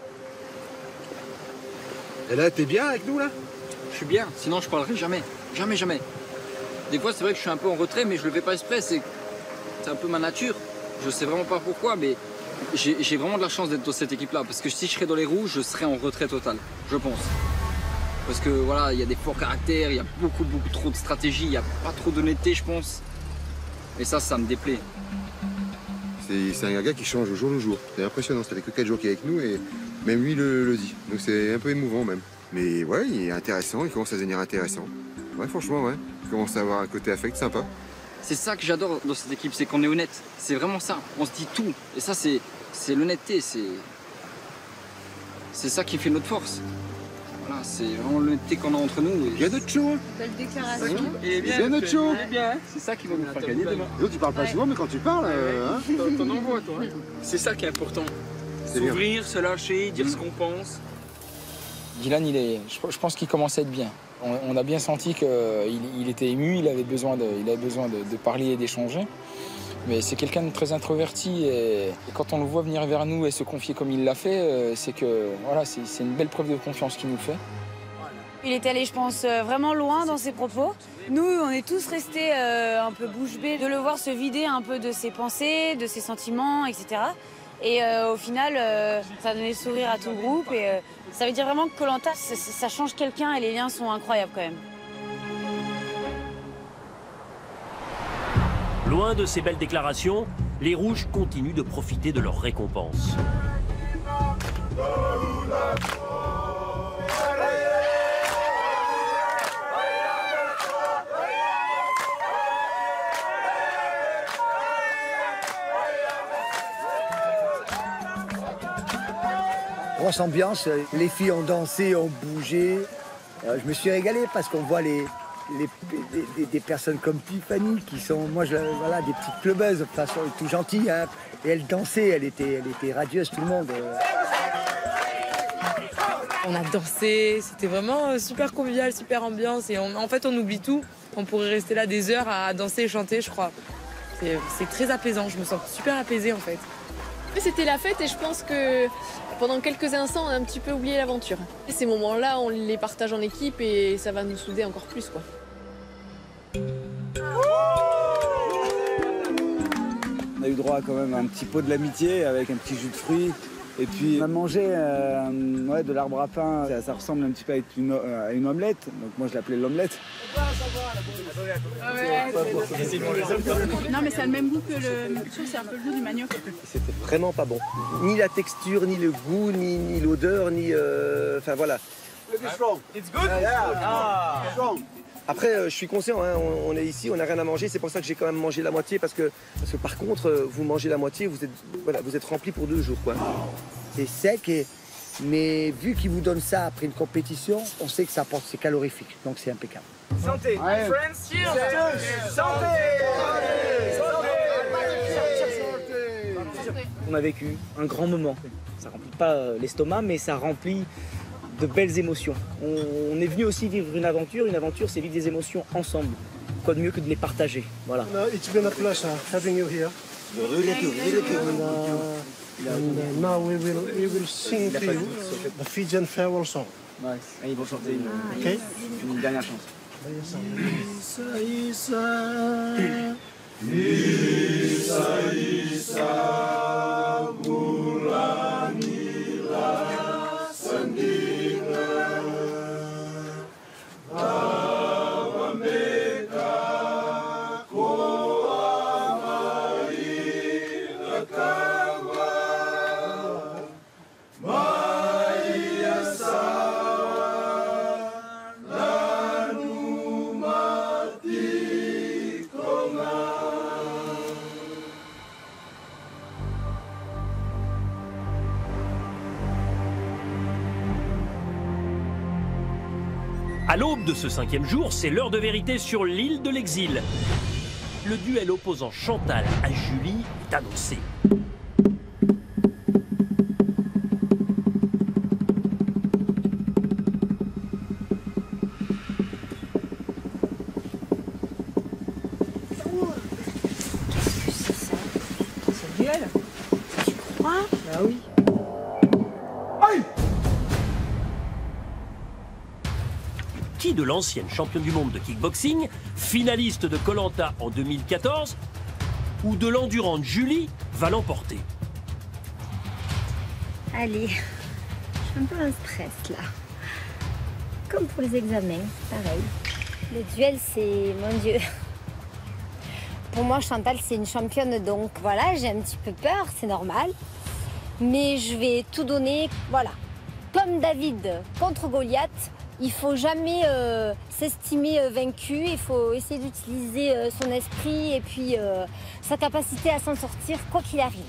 Et là, t'es bien avec nous, là? Je suis bien, sinon je parlerai jamais. Jamais, jamais. Des fois, c'est vrai que je suis un peu en retrait, mais je le fais pas exprès. C'est un peu ma nature. Je sais vraiment pas pourquoi, mais j'ai vraiment de la chance d'être dans cette équipe-là. Parce que si je serais dans les rouges, je serais en retrait total, je pense. Parce que voilà, il y a des forts caractères, il y a beaucoup, beaucoup trop de stratégie, il n'y a pas trop d'honnêteté, je pense. Et ça, ça me déplaît. C'est un gars qui change au jour le jour. C'est impressionnant, ça fait que quatre jours qu'il est avec nous et même lui le, le dit. Donc c'est un peu émouvant même. Mais ouais, il est intéressant, il commence à devenir intéressant. Ouais, franchement, ouais. Il commence à avoir un côté affect sympa. C'est ça que j'adore dans cette équipe, c'est qu'on est honnête. C'est vraiment ça. On se dit tout. Et ça, c'est l'honnêteté. C'est ça qui fait notre force. Voilà, c'est vraiment l'honnêteté qu'on a entre nous. Et... Il y a d'autres shows. Belle déclaration. Il est bien notre show. C'est ça qui va nous faire gagner demain. L'autre, tu parles pas souvent, mais quand tu parles, euh, hein. T'en envoies, toi. C'est ça qui est important. S'ouvrir, se lâcher, dire ce qu'on pense. Dylan, il est, je, je pense qu'il commence à être bien. On, on a bien senti qu'il il était ému, il avait besoin de, il avait besoin de, de parler et d'échanger. Mais c'est quelqu'un de très introverti et, et quand on le voit venir vers nous et se confier comme il l'a fait, c'est que voilà, c'est une belle preuve de confiance qu'il nous fait. Il est allé, je pense, vraiment loin dans ses propos. Nous, on est tous restés euh, un peu bouche bée de le voir se vider un peu de ses pensées, de ses sentiments, et cetera. Et euh, au final, euh, ça a donné le sourire à tout le groupe. Et euh, ça veut dire vraiment que Koh Lanta, ça change quelqu'un et les liens sont incroyables quand même. Loin de ces belles déclarations, les Rouges continuent de profiter de leurs récompenses. Grosse ambiance, les filles ont dansé, ont bougé. Euh, je me suis régalé parce qu'on voit les, les, les, des personnes comme Tiffany qui sont, moi, je, voilà, des petites clubbeuses, de toute façon, tout gentilles. Hein. Et elle dansait, elle était, elle était radieuse, tout le monde. On a dansé, c'était vraiment super convivial, super ambiance. Et on, en fait, on oublie tout. On pourrait rester là des heures à danser et chanter, je crois. C'est très apaisant, je me sens super apaisée en fait. C'était la fête et je pense que pendant quelques instants, on a un petit peu oublié l'aventure. Ces moments-là, on les partage en équipe et ça va nous souder encore plus, quoi. On a eu droit quand même à un petit pot de l'amitié avec un petit jus de fruits. Et puis on a mangé euh, ouais, de l'arbre à pain. Ça, ça ressemble un petit peu à une, à une omelette. Donc moi je l'appelais l'omelette. Non mais ça a le même goût que le... Je trouve que c'est un peu le goût du manioc. C'était vraiment pas bon. Ni la texture, ni le goût, ni, ni l'odeur, ni... Euh... Enfin voilà. It's good? Ah. Après, euh, je suis conscient, hein, on, on est ici, on n'a rien à manger, c'est pour ça que j'ai quand même mangé la moitié, parce que, parce que par contre, euh, vous mangez la moitié, vous êtes, voilà, vous êtes rempli pour deux jours, quoi. C'est sec, et, mais vu qu'ils vous donnent ça après une compétition, on sait que ça apporte, c'est calorifique, donc c'est impeccable. Santé, my friends, cheers! Santé! On a vécu un grand moment. Ça remplit pas l'estomac, mais ça remplit de belles émotions. On, on est venu aussi vivre une aventure. Une aventure, c'est vivre des émotions ensemble. Quoi de mieux que de les partager. Voilà. No, it's been a pleasure having you here. Really good, really good. And uh, now we will we will sing to you the Fijian farewell song. Nice. Et ils vont chanter une, Okay? une dernière chanson. Isa, Isa, Isa, Isa, bulanila sendiri, abameka koamai lekawa, Maia sawa, lanu mati konga. À l'aube de ce cinquième jour, c'est l'heure de vérité sur l'île de l'exil. Le duel opposant Chantal à Julie est annoncé. C'est le duel. Tu crois? Bah oui. Qui de l'ancienne championne du monde de kickboxing, finaliste de Koh Lanta en deux mille quatorze, ou de l'endurante Julie va l'emporter? Allez, je suis un peu en stress là. Comme pour les examens, pareil. Le duel, c'est... mon Dieu. Pour moi, Chantal, c'est une championne, donc voilà, j'ai un petit peu peur, c'est normal. Mais je vais tout donner, voilà. Comme David contre Goliath, il faut jamais euh, s'estimer euh, vaincu, il faut essayer d'utiliser euh, son esprit et puis euh, sa capacité à s'en sortir, quoi qu'il arrive.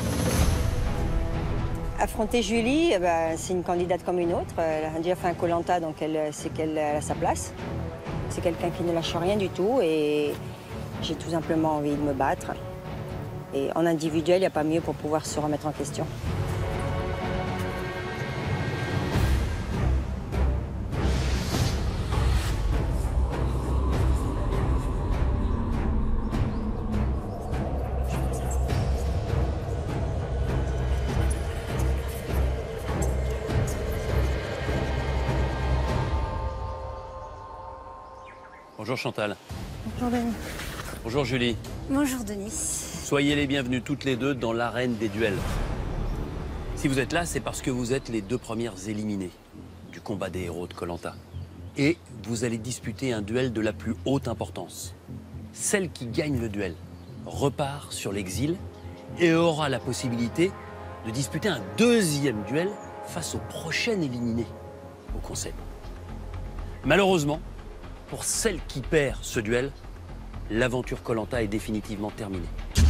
Affronter Julie, eh ben, c'est une candidate comme une autre. Elle a déjà fait un Koh Lanta, donc elle sait qu'elle a sa place. C'est quelqu'un qui ne lâche rien du tout et j'ai tout simplement envie de me battre. Et en individuel, il n'y a pas mieux pour pouvoir se remettre en question. Bonjour Chantal. Bonjour Denis. Bonjour Julie. Bonjour Denis. Soyez les bienvenus toutes les deux dans l'arène des duels. Si vous êtes là, c'est parce que vous êtes les deux premières éliminées du combat des héros de Koh Lanta. Et vous allez disputer un duel de la plus haute importance. Celle qui gagne le duel repart sur l'exil et aura la possibilité de disputer un deuxième duel face au prochain éliminé au conseil. Malheureusement, pour celle qui perd ce duel, l'aventure Koh Lanta est définitivement terminée.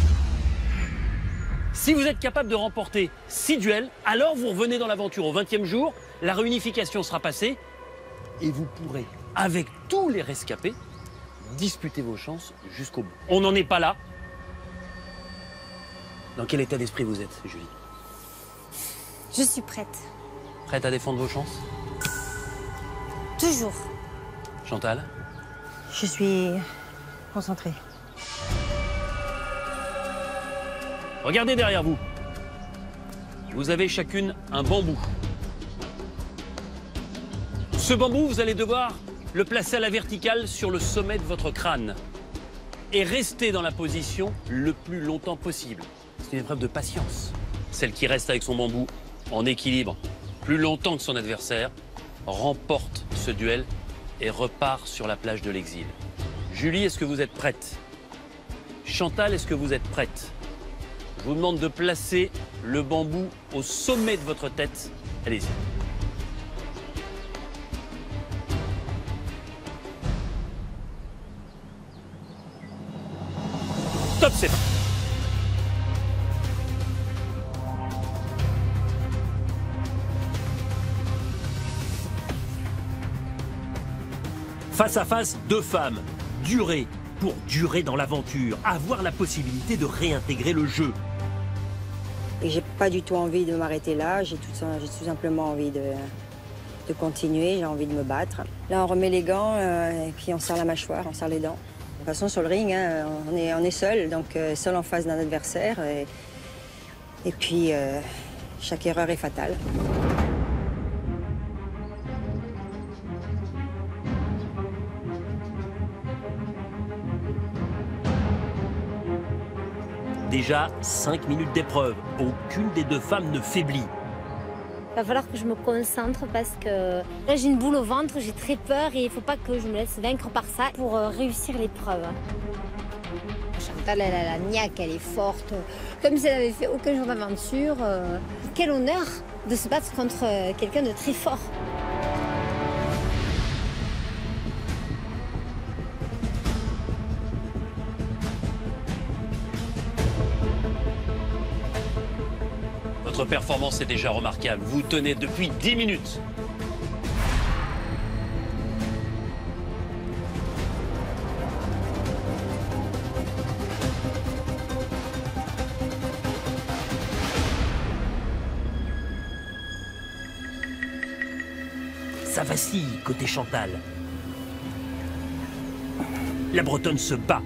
Si vous êtes capable de remporter six duels, alors vous revenez dans l'aventure au vingtième jour, la réunification sera passée et vous pourrez, avec tous les rescapés, disputer vos chances jusqu'au bout. On n'en est pas là. Dans quel état d'esprit vous êtes, Julie? Je suis prête. Prête à défendre vos chances? Toujours. Chantal? Je suis concentrée. Regardez derrière vous. Vous avez chacune un bambou. Ce bambou, vous allez devoir le placer à la verticale sur le sommet de votre crâne et rester dans la position le plus longtemps possible. C'est une épreuve de patience. Celle qui reste avec son bambou en équilibre plus longtemps que son adversaire remporte ce duel et repart sur la plage de l'exil. Julie, est-ce que vous êtes prête? Chantal, est-ce que vous êtes prête? Je vous demande de placer le bambou au sommet de votre tête. Allez-y. Top, c'est parti. Face à face, deux femmes. Durer pour durer dans l'aventure. Avoir la possibilité de réintégrer le jeu. Et j'ai pas du tout envie de m'arrêter là. J'ai tout, j'ai tout simplement envie de, de continuer. J'ai envie de me battre. Là, on remet les gants euh, et puis on serre la mâchoire, on serre les dents. De toute façon, sur le ring, hein, on est, on est seul, donc euh, seul en face d'un adversaire. Et Et puis, euh, chaque erreur est fatale. Déjà cinq minutes d'épreuve. Aucune des deux femmes ne faiblit. Il va falloir que je me concentre parce que là j'ai une boule au ventre, j'ai très peur et il ne faut pas que je me laisse vaincre par ça pour euh, réussir l'épreuve. Chantal, elle a la niaque, elle est forte, comme si elle n'avait fait aucun jour d'aventure. Euh, quel honneur de se battre contre euh, quelqu'un de très fort. Votre performance est déjà remarquable. Vous tenez depuis dix minutes. Ça vacille côté Chantal. La Bretonne se bat.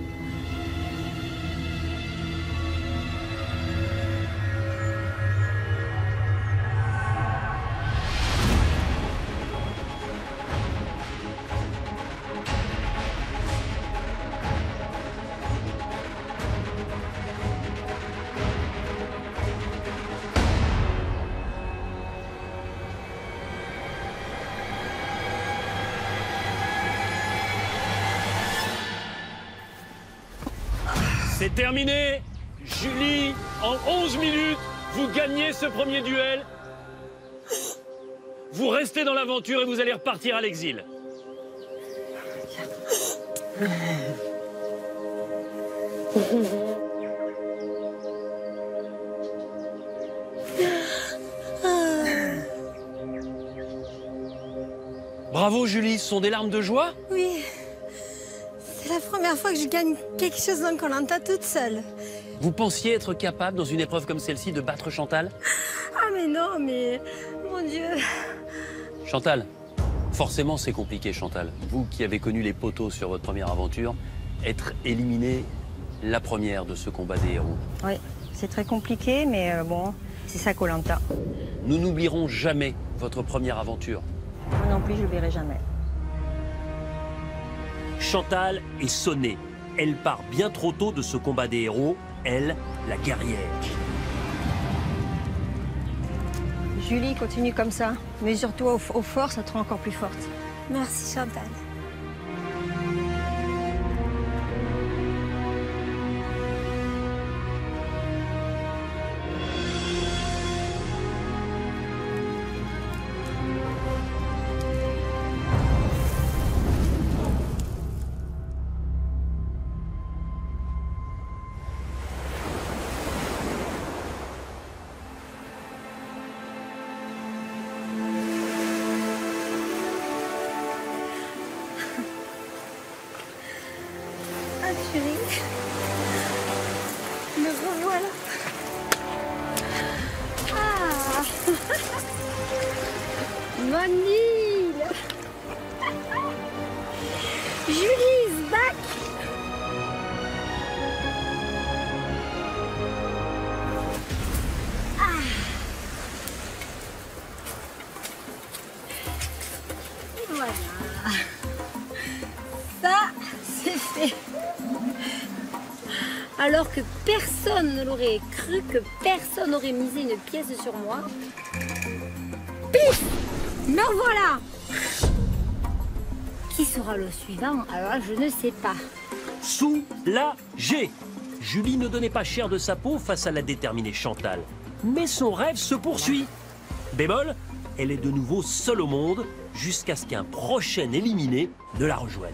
C'est terminé. Julie, en onze minutes, vous gagnez ce premier duel. Vous restez dans l'aventure et vous allez repartir à l'exil. Bravo Julie, ce sont des larmes de joie? Oui. C'est la première fois que je gagne quelque chose dans Koh-Lanta toute seule. Vous pensiez être capable, dans une épreuve comme celle-ci, de battre Chantal? Ah mais non, mais... Mon Dieu. Chantal, forcément c'est compliqué Chantal. Vous qui avez connu les poteaux sur votre première aventure, être éliminée la première de ce combat des héros. Oui, c'est très compliqué, mais euh, bon, c'est ça Koh-Lanta. Nous n'oublierons jamais votre première aventure. Moi non plus, je ne verrai jamais. Chantal est sonnée. Elle part bien trop tôt de ce combat des héros, elle, la guerrière. Julie, continue comme ça. Mesure-toi au, au fort, ça te rend encore plus forte. Merci Chantal. Me revoilà. Ah Mon île. Julie is back. Ah. Et voilà. Ça, c'est fait. Alors que personne ne l'aurait cru, que personne n'aurait misé une pièce sur moi. Pif! Me voilà! Qui sera le suivant? Alors là, je ne sais pas. Soulagée. Julie ne donnait pas cher de sa peau face à la déterminée Chantal. Mais son rêve se poursuit. Bémol, elle est de nouveau seule au monde jusqu'à ce qu'un prochain éliminé ne la rejoigne.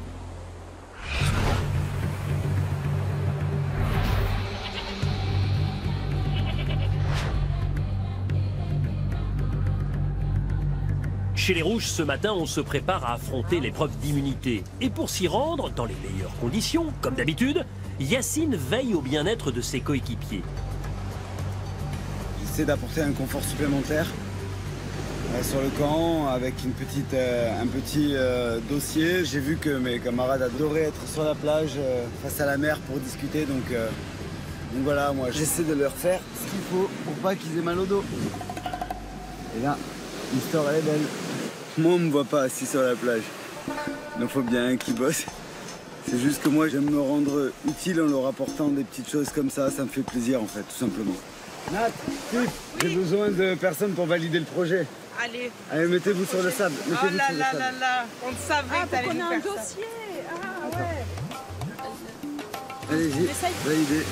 Chez les Rouges, ce matin, on se prépare à affronter l'épreuve d'immunité. Et pour s'y rendre, dans les meilleures conditions, comme d'habitude, Yacine veille au bien-être de ses coéquipiers. J'essaie d'apporter un confort supplémentaire euh, sur le camp avec une petite, euh, un petit euh, dossier. J'ai vu que mes camarades adoraient être sur la plage euh, face à la mer pour discuter. Donc, euh, donc voilà, moi j'essaie de leur faire ce qu'il faut pour pas qu'ils aient mal au dos. Et là, l'histoire elle est belle. Moi on me voit pas assis sur la plage. Donc faut bien qu'ils bossent. C'est juste que moi j'aime me rendre utile en leur apportant des petites choses comme ça, ça me fait plaisir en fait, tout simplement. Nat, Steve, j'ai besoin de personnes pour valider le projet. Allez. Allez, mettez-vous sur le sable. Oh Mettez-vous là sur le là sable. là là, on le savait Ah, que t'allais pour qu'on nous ait un faire ça. dossier. Ah ouais. Allez-y, Essaye. validez.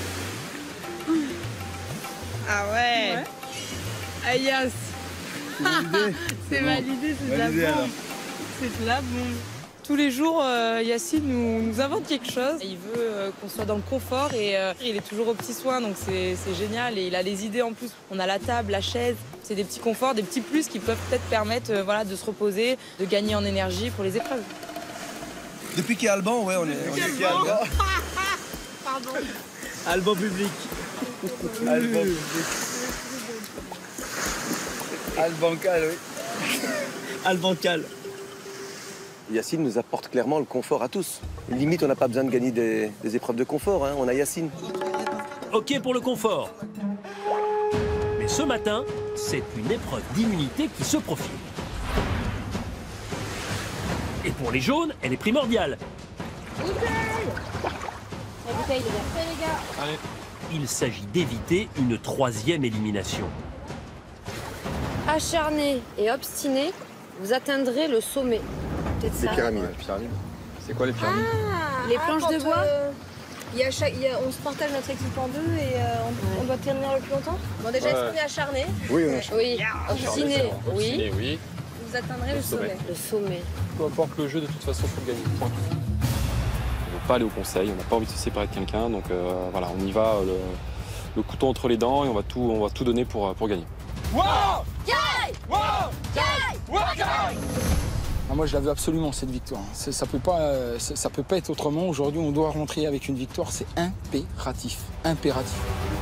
Ah ouais. Ouais. Ah yes. Validé. C'est bon. validé, c'est de la Validé, alors. bombe. C'est de la bombe. Tous les jours, euh, Yacine nous, nous invente quelque chose. Il veut euh, qu'on soit dans le confort et euh, il est toujours aux petits soins, donc c'est c'est génial. Et il a les idées en plus. On a la table, la chaise. C'est des petits conforts, des petits plus qui peuvent peut-être permettre euh, voilà, de se reposer, de gagner en énergie pour les épreuves. Depuis qu'il y a Alban, ouais, on est... On est Alban. Pardon. Alban public. Alban public. Albancal, oui. Albancal. Yacine nous apporte clairement le confort à tous. Limite, on n'a pas besoin de gagner des, des épreuves de confort, hein. On a Yacine. Ok pour le confort. Mais ce matin, c'est une épreuve d'immunité qui se profile. Et pour les jaunes, elle est primordiale. La bouteille, les gars. Fais, les gars. Allez. Il s'agit d'éviter une troisième élimination. Acharné et obstiné, vous atteindrez le sommet. Peut-être Les ça. pyramides. C'est quoi les pyramides? Les planches de bois. Il y a chaque, il y a- on se partage notre équipe en deux et euh, on, on doit tenir le plus longtemps. Bon, déjà, Ouais. est-ce qu'on est acharné? Oui, on est acharné. Oui. Obstiné, oui. Obstiné, oui. Vous atteindrez le sommet. Le sommet. Peu importe le jeu, de toute façon, il faut le gagner. Point. On ne veut pas aller au conseil, on n'a pas envie de se séparer de quelqu'un, donc euh, voilà, on y va, le, le couteau entre les dents et on va tout, on va tout donner pour, pour gagner. Wow! Yay! Wow! Yay! Wow! Yay! Ah, moi, je la veux absolument, cette victoire. C'est- Ça peut pas, euh, c'est- ça peut pas être autrement. Aujourd'hui, on doit rentrer avec une victoire. C'est impératif. Impératif.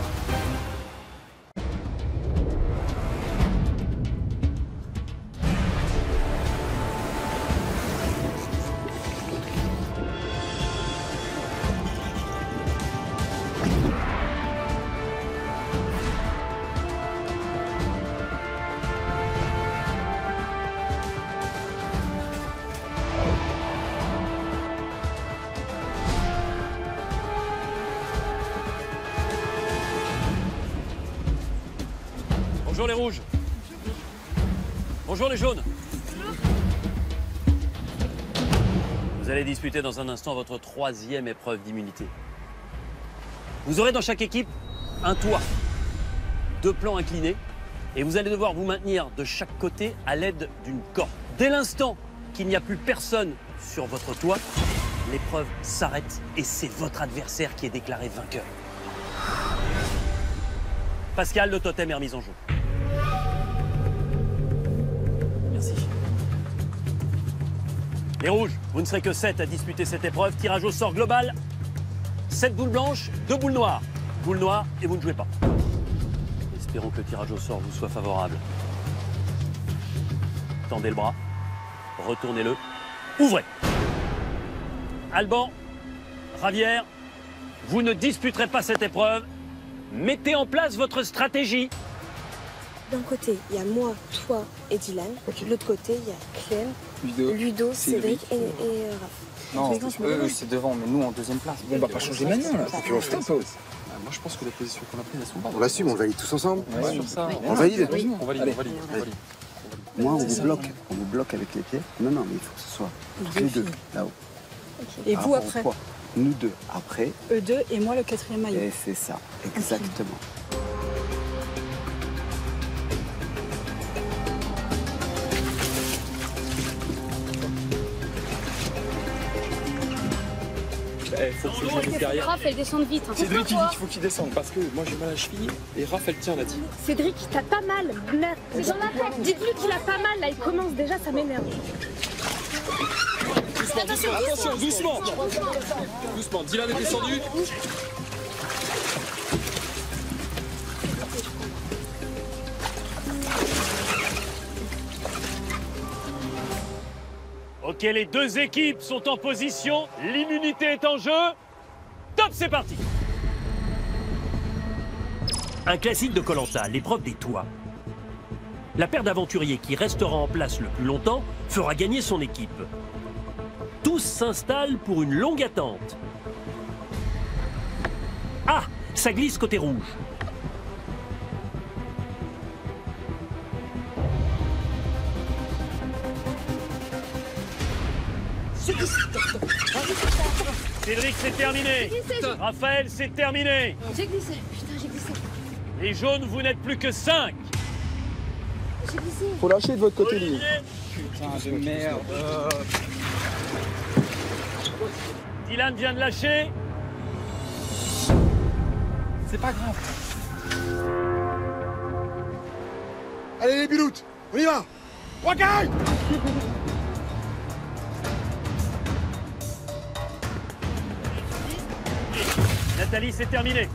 Bonjour les rouges. Bonjour les jaunes. Vous allez disputer dans un instant votre troisième épreuve d'immunité. Vous aurez dans chaque équipe un toit, deux plans inclinés, et vous allez devoir vous maintenir de chaque côté à l'aide d'une corde. Dès l'instant qu'il n'y a plus personne sur votre toit, l'épreuve s'arrête et c'est votre adversaire qui est déclaré vainqueur. Pascal, le totem est remis en jeu. Merci. Les rouges, vous ne serez que sept à disputer cette épreuve. Tirage au sort global. sept boules blanches, deux boules noires. Boules noires et vous ne jouez pas. Espérons que le tirage au sort vous soit favorable. Tendez le bras. Retournez-le. Ouvrez. Alban, Ravière, vous ne disputerez pas cette épreuve. Mettez en place votre stratégie. D'un côté, il y a moi, toi et Dylan. De l'autre côté, il y a Clem, Ludo, Ludo, Cédric et, et euh, Raph. Non, Tous les gens, eux, c'est devant, mais nous en deuxième place. On va pas changer maintenant, là. Et puis on stop. Moi, je pense que les positions qu'on a prises, elles sont bonnes. On l'assume, on le valide tous ensemble. Ouais, sur ça. On valide. On valide, on valide, Allez. on valide. on valide. Moi, on C'est vous ça. bloque. On vous bloque avec les pieds. Non, non, mais il faut que ce soit tous les deux, là-haut. Et Par vous rapport au après poids. Nous deux, après. Eux deux et moi le quatrième maillot. Et c'est ça, exactement. Eh, faut que je joue derrière. Raph, elle descend vite. hein. Cédric, il dit qu'il faut qu'il descende parce que moi j'ai mal à la cheville et Raph elle tient là dit. Cédric, t'as pas mal. Merde. C'est dans la tête. Dites-lui qu'il a pas mal. Là, il commence déjà, ça m'énerve. Doucement, doucement, attention, doucement. Doucement, Dylan est descendu. Ok, les deux équipes sont en position. L'immunité est en jeu. Top, c'est parti. Un classique de koh lanta, l'épreuve des toits. La paire d'aventuriers qui restera en place le plus longtemps fera gagner son équipe. Tous s'installent pour une longue attente. Ah, ça glisse côté rouge. Cédric, c'est terminé. Raphaël, c'est terminé. J'ai glissé, putain, j'ai glissé. Les jaunes, vous n'êtes plus que cinq. J'ai glissé. Faut lâcher de votre côté, lui. Putain de merde. Euh... Dylan vient de lâcher. C'est pas grave. Allez les biloutes, on y va. Wakaï. Nathalie, c'est terminé.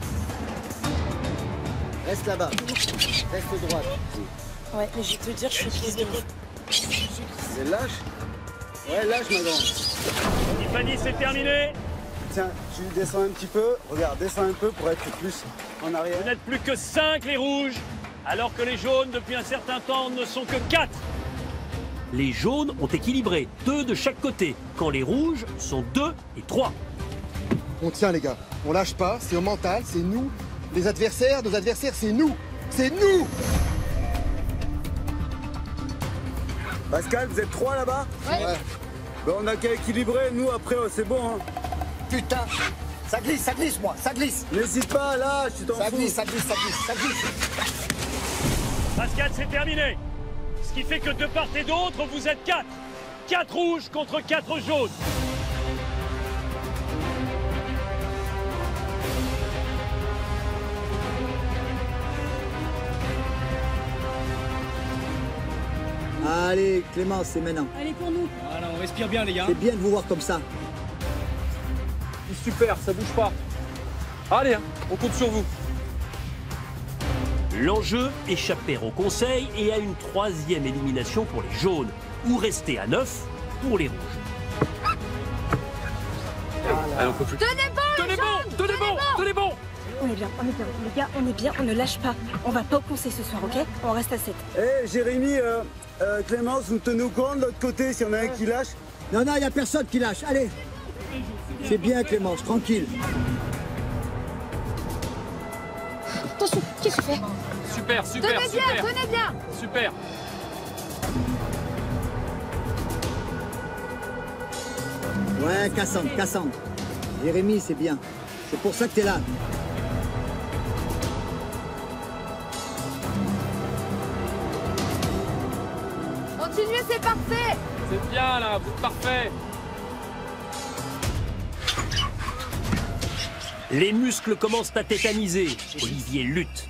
Reste là-bas. Reste droite. Ouais, mais je vais te dire, je suis prise de ouf. C'est lâche. Ouais, lâche ma grande. Tiffany, c'est terminé. Tiens, tu descends un petit peu. Regarde, descends un peu pour être plus en arrière. Vous n'êtes plus que cinq les rouges, alors que les jaunes, depuis un certain temps, ne sont que quatre. Les jaunes ont équilibré, deux de chaque côté, quand les rouges sont deux et trois. On tient les gars, on lâche pas, c'est au mental, c'est nous. Les adversaires, nos adversaires, c'est nous. C'est nous. Pascal, vous êtes trois là-bas? Ouais. Ouais. Ben, on n'a qu'à équilibrer, nous après, oh, c'est bon. Hein. Putain, ça glisse, ça glisse moi, ça glisse. N'hésite pas, là, je t'en fous. Ça glisse, ça glisse, ça glisse, ça glisse. Pascal, c'est terminé. Ce qui fait que de part et d'autre, vous êtes quatre. Quatre rouges contre quatre jaunes. Allez, Clémence, c'est maintenant. Allez, pour nous. Voilà, on respire bien, les gars. C'est bien de vous voir comme ça. Super, ça bouge pas. Allez, hein, on compte sur vous. L'enjeu, échapper au conseil et à une troisième élimination pour les jaunes, ou rester à neuf pour les rouges. Allez, on peut plus. Tenez bon, Tenez bon, tenez bon, tenez bon. On est bien, on est bien. Les gars, on est bien, on ne lâche pas. On va pas au conseil ce soir, ok? On reste à sept. Hé, hey, Jérémy, euh, euh, Clémence, vous me tenez au courant de l'autre côté s'il y en a un qui lâche? Non, non, il n'y a personne qui lâche. Allez. C'est bien, Clémence, tranquille. Attention, qu'est-ce que tu fais? Super, super, Tenez super. bien, tenez bien. Super. Ouais, Cassandre, Cassandre. Jérémy, c'est bien. C'est pour ça que t'es là. Continuez, c'est parfait. C'est bien là, vous êtes parfait. Les muscles commencent à tétaniser. Olivier lutte.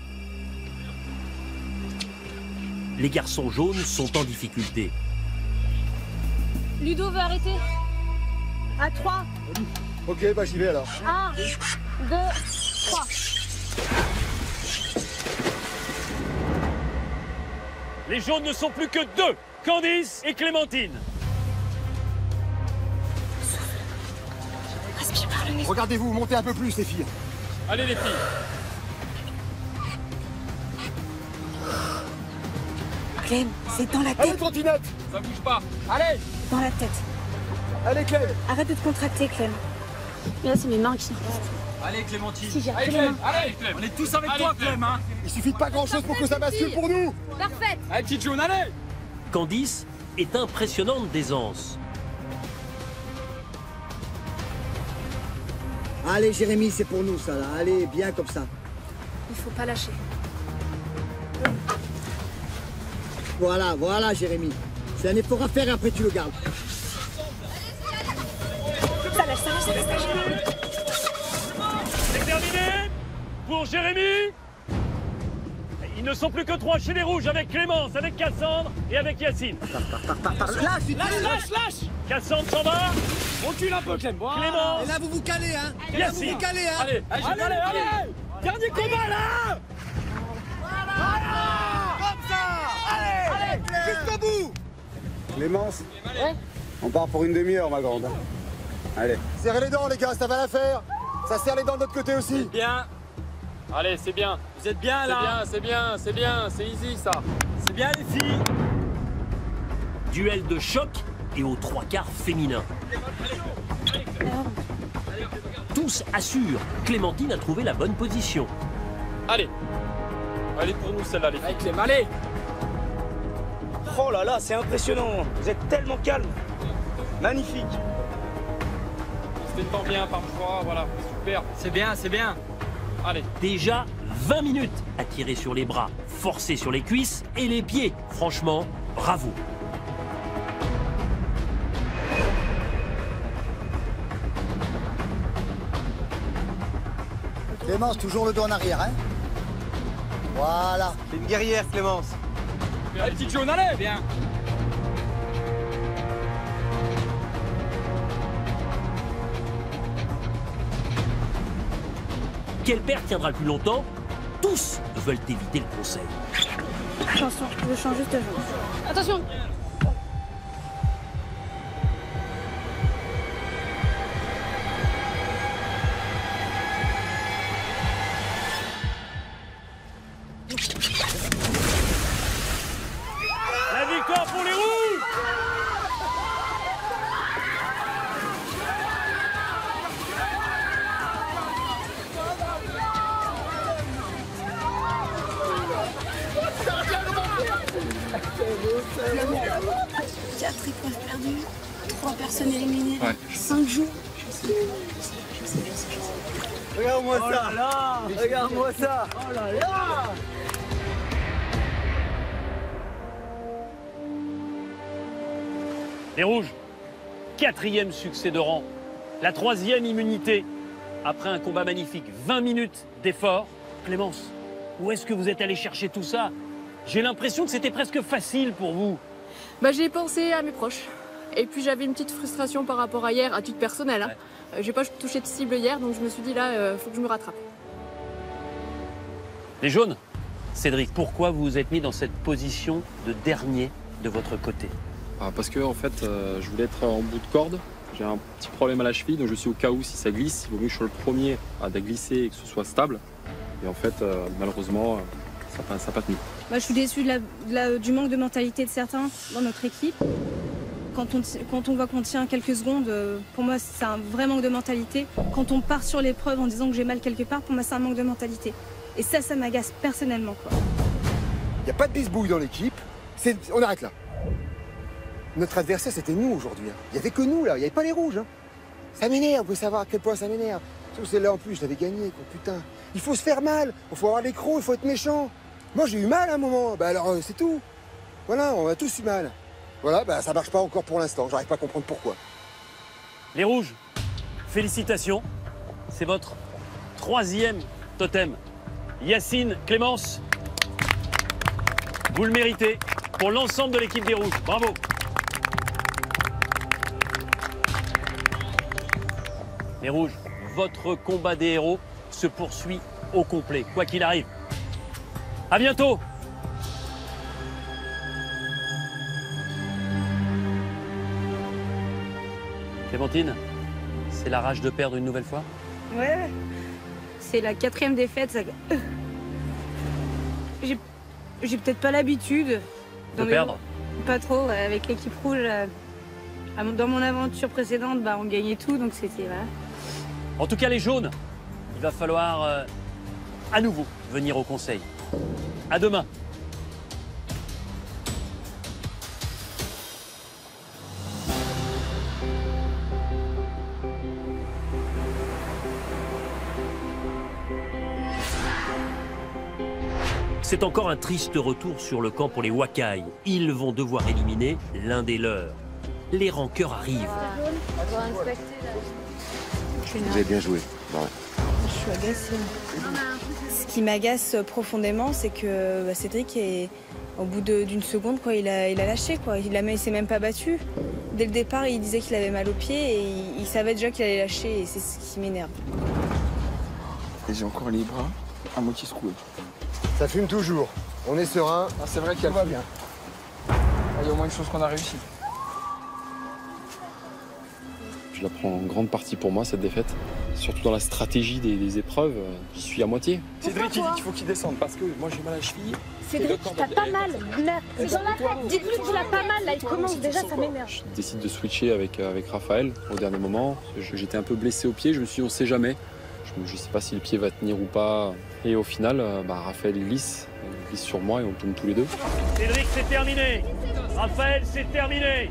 Les garçons jaunes sont en difficulté. Ludo veut arrêter. À trois. Ok, bah j'y vais alors. Un, deux, trois. Les jaunes ne sont plus que deux, Candice et Clémentine. Respire par le nez. Regardez-vous, montez un peu plus les filles. Allez les filles. Clem, c'est dans la Allez, tête. trottinette. Ça bouge pas. Allez. Dans la tête. Allez, Clem. Arrête de te contracter, Clem. Mais là, c'est mes mains qui sont... Allez Clémentine. Si, j'ai Allez repris les Clem. Allez Clem. On est tous avec Allez, toi Clem. Clem. Hein. Il suffit de pas grand-chose pour que ça bascule pour nous. Parfait. Allez petite jaune, allez. Candice est impressionnante d'aisance. Allez, Jérémy, c'est pour nous, ça, là. Allez, bien comme ça. Il faut pas lâcher. Voilà, voilà, Jérémy. C'est un effort à faire et après tu le gardes. Ça lâche, ça lâche, ça lâche, ça lâche. C'est terminé pour Jérémy. Ils ne sont plus que trois chez les rouges avec Clémence, avec Cassandre et avec Yacine. Lâche, Lâche, lâche, lâche. Cassandre s'en va. Recule un peu Clem. Voilà. Clémence. Et là, vous vous calez, hein. Et là, vous Yacine. vous calez, hein. Allez, allez, allez, allez, allez. Dernier combat là. Comme ça. Allez, allez, jusqu'au bout. Clémence, Ouais. on part pour une demi-heure, ma grande. Allez. Serrez les dents, les gars, ça va la faire. Ça serre les dents de l'autre côté aussi. Bien. Allez, c'est bien. Vous êtes bien là? C'est bien, c'est bien, c'est bien, c'est easy ça. C'est bien les filles. Duel de choc et aux trois quarts féminin. Tous assurent. Clémentine a trouvé la bonne position. Allez. Allez pour nous celle-là les filles. Allez Clem, allez. Oh là là, c'est impressionnant. Vous êtes tellement calme. Magnifique. On se détend bien parfois, voilà. Super. C'est bien, c'est bien. Allez. Déjà vingt minutes à tirer sur les bras, forcer sur les cuisses et les pieds. Franchement, bravo. Clémence, toujours le dos en arrière, hein. Voilà. C'est une guerrière, Clémence. Allez, petite jaune, allez, bien. Quel père tiendra le plus longtemps? Tous veulent éviter le conseil. Attention, je change juste de joue. Attention. La victoire pour les Rouges! quatre épreuves perdues, trois personnes éliminées, Ouais. cinq jours. Regarde-moi Oh ça. là là. Regarde-moi ça. Oh là là. Les Rouges, quatrième succès de rang. La troisième immunité. Après un combat magnifique, vingt minutes d'effort. Clémence, où est-ce que vous êtes allé chercher tout ça? J'ai l'impression que c'était presque facile pour vous. Bah, j'ai pensé à mes proches. Et puis j'avais une petite frustration par rapport à hier, à titre personnel. Hein. Euh, j'ai pas touché de cible hier, donc je me suis dit là, euh, faut que je me rattrape. Les jaunes, Cédric, pourquoi vous vous êtes mis dans cette position de dernier de votre côté? Ah, parce que en fait, euh, je voulais être en bout de corde. J'ai un petit problème à la cheville, donc je suis au cas où si ça glisse, il vaut mieux que je sois le premier à glisser et que ce soit stable. Et en fait, euh, malheureusement, ça n'a pas, pas tenu. Bah, je suis déçue de la- de la- du manque de mentalité de certains dans notre équipe. Quand on, quand on voit qu'on tient quelques secondes, euh, pour moi, c'est un vrai manque de mentalité. Quand on part sur l'épreuve en disant que j'ai mal quelque part, pour moi, c'est un manque de mentalité. Et ça, ça m'agace personnellement, quoi. Il n'y a pas de bisbouille dans l'équipe. C'est- On arrête là. Notre adversaire, c'était nous aujourd'hui. hein. Il n'y avait que nous, là. Il n'y avait pas les rouges. hein. Ça m'énerve, vous pouvez savoir à quel point ça m'énerve. Surtout celle-là, en plus, je l'avais gagné, quoi. Putain. Il faut se faire mal. Il faut avoir les crocs, il faut être méchant. Moi, j'ai eu mal à un moment. Bah alors, euh, c'est tout. Voilà, on a tous eu mal. Voilà, bah ça marche pas encore pour l'instant. J'arrive pas à comprendre pourquoi. Les Rouges, félicitations. C'est votre troisième totem. Yacine, Clémence, vous le méritez pour l'ensemble de l'équipe des Rouges. Bravo. Les Rouges, votre combat des héros se poursuit au complet, quoi qu'il arrive. À bientôt. Clémentine, c'est la rage de perdre une nouvelle fois? Ouais, c'est la quatrième défaite. Ça... J'ai j'ai peut-être pas l'habitude. De dans mes- perdre? Pas trop, ouais, avec l'équipe rouge. euh, Dans mon aventure précédente, bah, on gagnait tout, donc c'était... Voilà. En tout cas, les jaunes, il va falloir euh, à nouveau venir au conseil. À demain. C'est encore un triste retour sur le camp pour les Wakai. Ils vont devoir éliminer l'un des leurs. Les rankeurs arrivent. Vous avez bien joué. Ouais. Je suis agacée. Ce qui m'agace profondément, c'est que bah, Cédric, est, au bout de- d'une seconde, quoi, il, a, il a lâché. Quoi. Il ne s'est même pas battu. Dès le départ, il disait qu'il avait mal aux pieds et il, il savait déjà qu'il allait lâcher. Et c'est ce qui m'énerve. Et j'ai encore les bras à moitié secoués. Ça fume toujours. On est serein. Ah, c'est vrai qu'il y a Tout va le bien. Ah, il y a au moins une chose qu'on a réussi. Je la prends en grande partie pour moi, cette défaite. Surtout dans la stratégie des, des épreuves, j'y suis à moitié. Cédric, il dit qu'il faut qu'il descende parce que moi j'ai mal à la cheville. Cédric, t'as pas mal. C'est dans la tête. Dites-lui qu'il a pas mal, là, il commence déjà, ça m'énerve. Je décide de switcher avec, avec Raphaël au dernier moment. J'étais un peu blessé au pied, je me suis dit on sait jamais. Je ne sais pas si le pied va tenir ou pas. Et au final, bah, Raphaël glisse, il glisse sur moi et on tombe tous les deux. Cédric, c'est terminé. Raphaël, c'est terminé.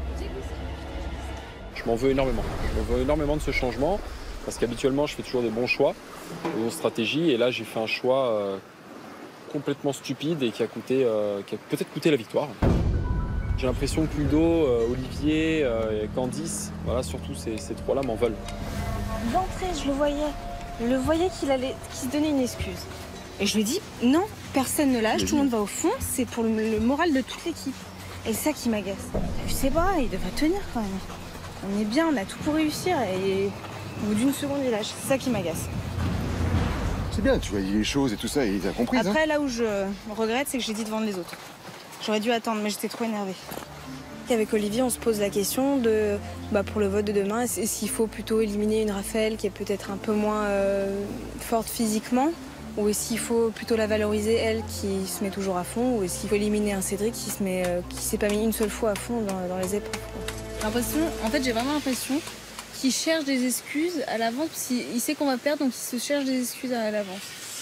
Je m'en veux énormément. Je m'en veux énormément de ce changement parce qu'habituellement, je fais toujours des bons choix, des bonnes stratégies. Et là, j'ai fait un choix euh, complètement stupide et qui a, coûté, euh, qui a peut-être coûté la victoire. J'ai l'impression que Ludo, euh, Olivier euh, et Candice, voilà, surtout ces, ces trois-là m'en veulent. D'entrée, je le voyais. Je le voyais qu'il allait qu'il se donnait une excuse. Et je lui ai dit, non, personne ne lâche, tout le monde va au fond, c'est pour le, le moral de toute l'équipe. Et c'est ça qui m'agace. Je sais pas, il devrait tenir quand même. On est bien, on a tout pour réussir et au bout d'une seconde, il lâche. C'est ça qui m'agace. C'est bien, tu vois, il y a les choses et tout ça, et il a compris. Après, hein. là où je regrette, c'est que j'ai dit de vendre les autres. J'aurais dû attendre, mais j'étais trop énervée. Avec Olivier, on se pose la question de, bah, pour le vote de demain, est-ce qu'il faut plutôt éliminer une Raphaël qui est peut-être un peu moins euh, forte physiquement, ou est-ce qu'il faut plutôt la valoriser, elle, qui se met toujours à fond, ou est-ce qu'il faut éliminer un Cédric qui se met, euh, qui s'est pas mis une seule fois à fond dans, dans les épreuves. L'impression, en fait, j'ai vraiment l'impression qu'il cherche des excuses à l'avance, parce qu'il sait qu'on va perdre, donc il se cherche des excuses à l'avance.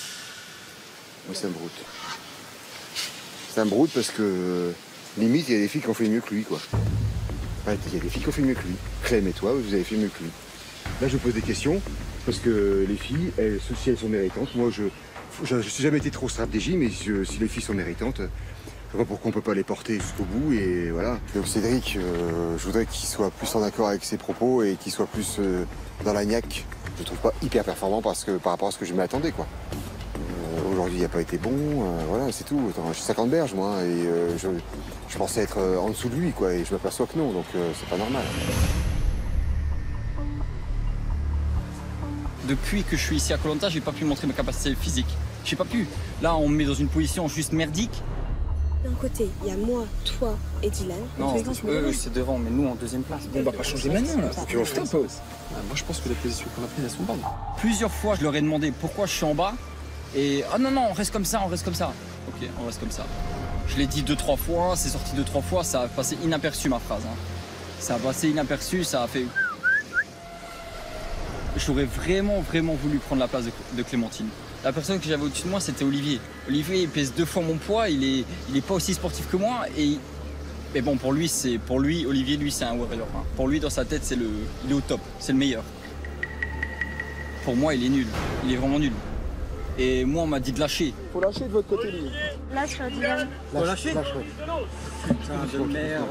Moi, ça me broute. Ça me broute parce que... Limite, il y a des filles qui ont fait mieux que lui, quoi. Enfin, il y a des filles qui ont fait mieux que lui. Clem et toi, vous avez fait mieux que lui. Là, je pose des questions, parce que les filles, elles, si elles sont méritantes, moi, je je n'ai jamais été trop stratégie, mais je, si les filles sont méritantes, je vois pas pourquoi on peut pas les porter jusqu'au bout, et voilà. Donc Cédric, euh, je voudrais qu'il soit plus en accord avec ses propos, et qu'il soit plus euh, dans la niaque. Je le trouve pas hyper performant parce que, par rapport à ce que je m'attendais, quoi. Aujourd'hui, il n'a pas été bon, euh, voilà, c'est tout. Attends, je suis cinquante berges, moi, et euh, je, je pensais être euh, en dessous de lui, quoi, et je m'aperçois que non, donc euh, c'est pas normal. Depuis que je suis ici à Koh Lanta, j'ai pas pu montrer mes capacités physiques. J'ai pas pu. Là, on me met dans une position juste merdique. D'un côté, il y a moi, toi et Dylan. Non, eux, c'est devant, mais nous en deuxième place. On va pas changer maintenant, là. Tu vas faire pause. Moi, je pense que les positions qu'on a prises, elles sont bonnes. Plusieurs fois, je leur ai demandé pourquoi je suis en bas. Et ah non, non, on reste comme ça, on reste comme ça. Ok, on reste comme ça. Je l'ai dit deux, trois fois, c'est sorti deux, trois fois, ça a passé inaperçu ma phrase. Hein. Ça a passé inaperçu, ça a fait. J'aurais vraiment, vraiment voulu prendre la place de, de Clémentine. La personne que j'avais au-dessus de moi, c'était Olivier. Olivier, il pèse deux fois mon poids, il est, il est pas aussi sportif que moi. Et, mais bon, pour lui, c'est, pour lui, Olivier, lui, c'est un warrior. Hein. Pour lui, dans sa tête, c'est le, il est au top, c'est le meilleur. Pour moi, il est nul. Il est vraiment nul. Et moi, on m'a dit de lâcher. Faut lâcher de votre côté, lui. Lâche, Dylan. Faut lâcher. Lâche, ouais. Putain de merde.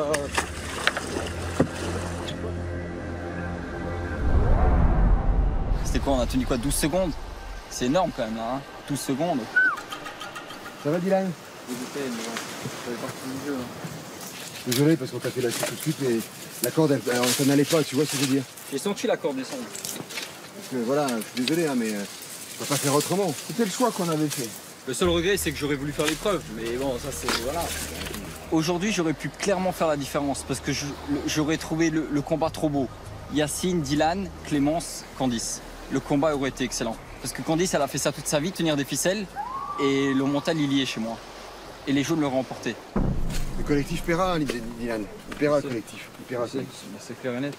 C'était quoi? On a tenu quoi? douze secondes? C'est énorme quand même là, hein. douze secondes. Ça va, Dylan? Dégoûté, mais bon, ça fait partie du jeu. Hein. Désolé parce qu'on t'a fait lâcher tout de suite, mais la corde, elle, elle, ça n'allait pas, tu vois ce que je veux dire? J'ai senti la corde descendre. Parce que voilà, je suis désolé, hein, mais euh, on va pas faire autrement. C'était le choix qu'on avait fait. Le seul regret, c'est que j'aurais voulu faire l'épreuve, mais bon, ça c'est... voilà. Aujourd'hui, j'aurais pu clairement faire la différence, parce que je, j'aurais trouvé le, le combat trop beau. Yacine, Dylan, Clémence, Candice. Le combat aurait été excellent. Parce que Candice, elle a fait ça toute sa vie, tenir des ficelles, et le mental, il y est chez moi. Et les jaunes l'auraient emporté. Le collectif paiera, hein, Dylan. Il paiera, le collectif. Il paiera, c'est, c'est clair et net.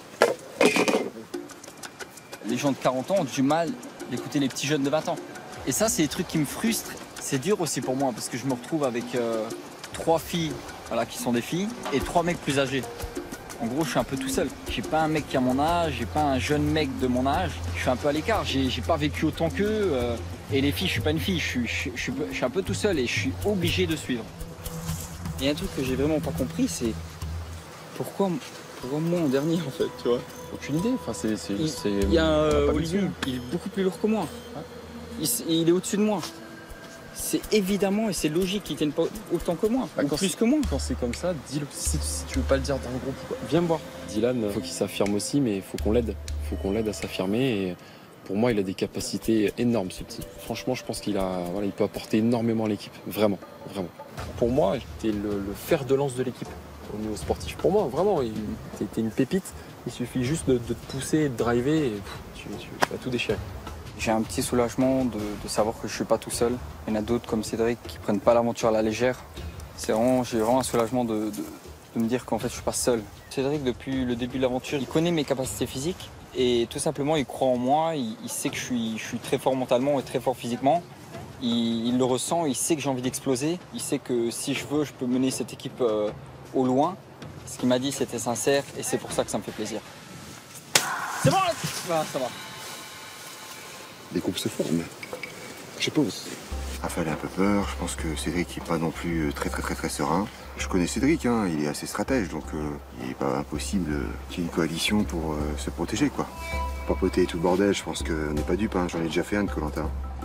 Les gens de quarante ans ont du mal d'écouter les petits jeunes de vingt ans. Et ça, c'est des trucs qui me frustrent. C'est dur aussi pour moi, parce que je me retrouve avec euh, trois filles voilà, qui sont des filles, et trois mecs plus âgés. En gros, je suis un peu tout seul. J'ai pas un mec qui a mon âge, j'ai pas un jeune mec de mon âge. Je suis un peu à l'écart. J'ai, j'ai pas vécu autant qu'eux. Euh, et les filles, je suis pas une fille. Je suis, je, je, je suis un peu tout seul et je suis obligé de suivre. Et un truc que j'ai vraiment pas compris, c'est pourquoi, pourquoi moi en dernier en fait, tu vois? Aucune idée. Enfin, c'est, c'est, il, c'est, il y a euh, Olivier, il est beaucoup plus lourd que moi. Ouais. Il, il est au-dessus de moi. C'est évidemment et c'est logique qu'il tienne pas autant que moi, bah, ou plus que moi. Quand c'est comme ça, dis-le. Si, si tu veux pas le dire dans le groupe, viens me voir. Dylan, il faut qu'il s'affirme aussi, mais il faut qu'on l'aide. Il faut qu'on l'aide à s'affirmer. Et pour moi, il a des capacités énormes, ce petit. Franchement, je pense qu'il a, voilà, il peut apporter énormément à l'équipe. Vraiment, vraiment. Pour moi, c'était le, le fer de lance de l'équipe au niveau sportif. Pour moi, vraiment, il était une pépite. Il suffit juste de, de te pousser et de driver et pff, tu, tu, tu vas tout déchirer. J'ai un petit soulagement de, de savoir que je suis pas tout seul. Il y en a d'autres comme Cédric qui prennent pas l'aventure à la légère. C'est vraiment, j'ai vraiment un soulagement de, de, de me dire qu'en fait je suis pas seul. Cédric, depuis le début de l'aventure, il connaît mes capacités physiques et tout simplement il croit en moi. Il, il sait que je suis, je suis très fort mentalement et très fort physiquement. Il, il le ressent, il sait que j'ai envie d'exploser. Il sait que si je veux, je peux mener cette équipe euh, au loin. Ce qu'il m'a dit, c'était sincère et c'est pour ça que ça me fait plaisir. C'est bon, là, ça va. Les groupes se forment. Je pose. Raphaël a un peu peur. Je pense que Cédric n'est pas non plus très très très très serein. Je connais Cédric, hein, il est assez stratège, donc euh, il n'est pas impossible qu'il y ait une coalition pour euh, se protéger, quoi. Papoter et tout le bordel, je pense qu'on n'est pas dupes, hein. J'en ai déjà fait un de Koh-Lanta.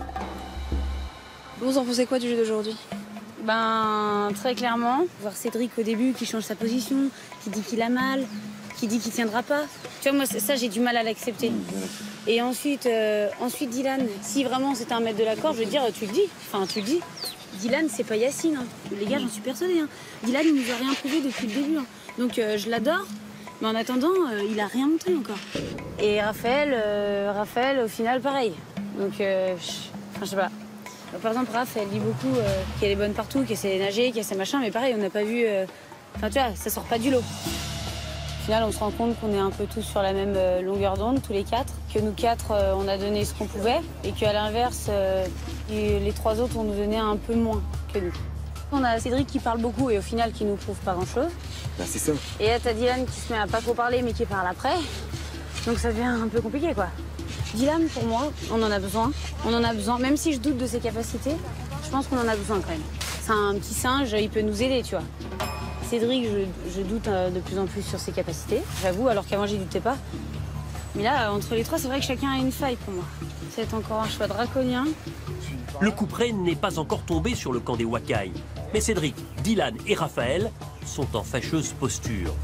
Vous en pensez quoi du jeu d'aujourd'hui? Ben, très clairement, voir Cédric au début qui change sa position, qui dit qu'il a mal, qui dit qu'il tiendra pas. Tu vois, moi, ça, j'ai du mal à l'accepter. Et ensuite, euh, ensuite, Dylan, si vraiment c'était un maître de la corde, je veux dire, tu le dis. Enfin, tu le dis. Dylan, c'est pas Yacine. Hein. Les gars, j'en suis persuadée. Hein. Dylan, il nous a rien prouvé depuis le début. Hein. Donc, euh, je l'adore. Mais en attendant, euh, il a rien montré encore. Et Raphaël, euh, Raphaël, au final, pareil. Donc, euh, je... enfin, je sais pas. Par exemple, Raph, elle dit beaucoup euh, qu'elle est bonne partout, qu'elle sait nager, qu'elle sait machin, mais pareil, on n'a pas vu... euh, Enfin, tu vois, ça sort pas du lot. Au final, on se rend compte qu'on est un peu tous sur la même euh, longueur d'onde, tous les quatre, que nous quatre, euh, on a donné ce qu'on pouvait, et qu'à l'inverse, euh, les trois autres, on nous donnait un peu moins que nous. On a Cédric qui parle beaucoup et au final, qui nous prouve pas grand-chose. Bah, c'est ça. Et là, t'as Dylan qui se met à pas trop parler, mais qui parle après. Donc ça devient un peu compliqué, quoi. Dylan, pour moi, on en a besoin. On en a besoin, même si je doute de ses capacités, je pense qu'on en a besoin quand même. C'est un petit singe, il peut nous aider, tu vois. Cédric, je, je doute de plus en plus sur ses capacités, j'avoue, alors qu'avant, j'y doutais pas. Mais là, entre les trois, c'est vrai que chacun a une faille pour moi. C'est encore un choix draconien. Le coup près n'est pas encore tombé sur le camp des Wakai. Mais Cédric, Dylan et Raphaël sont en fâcheuse posture.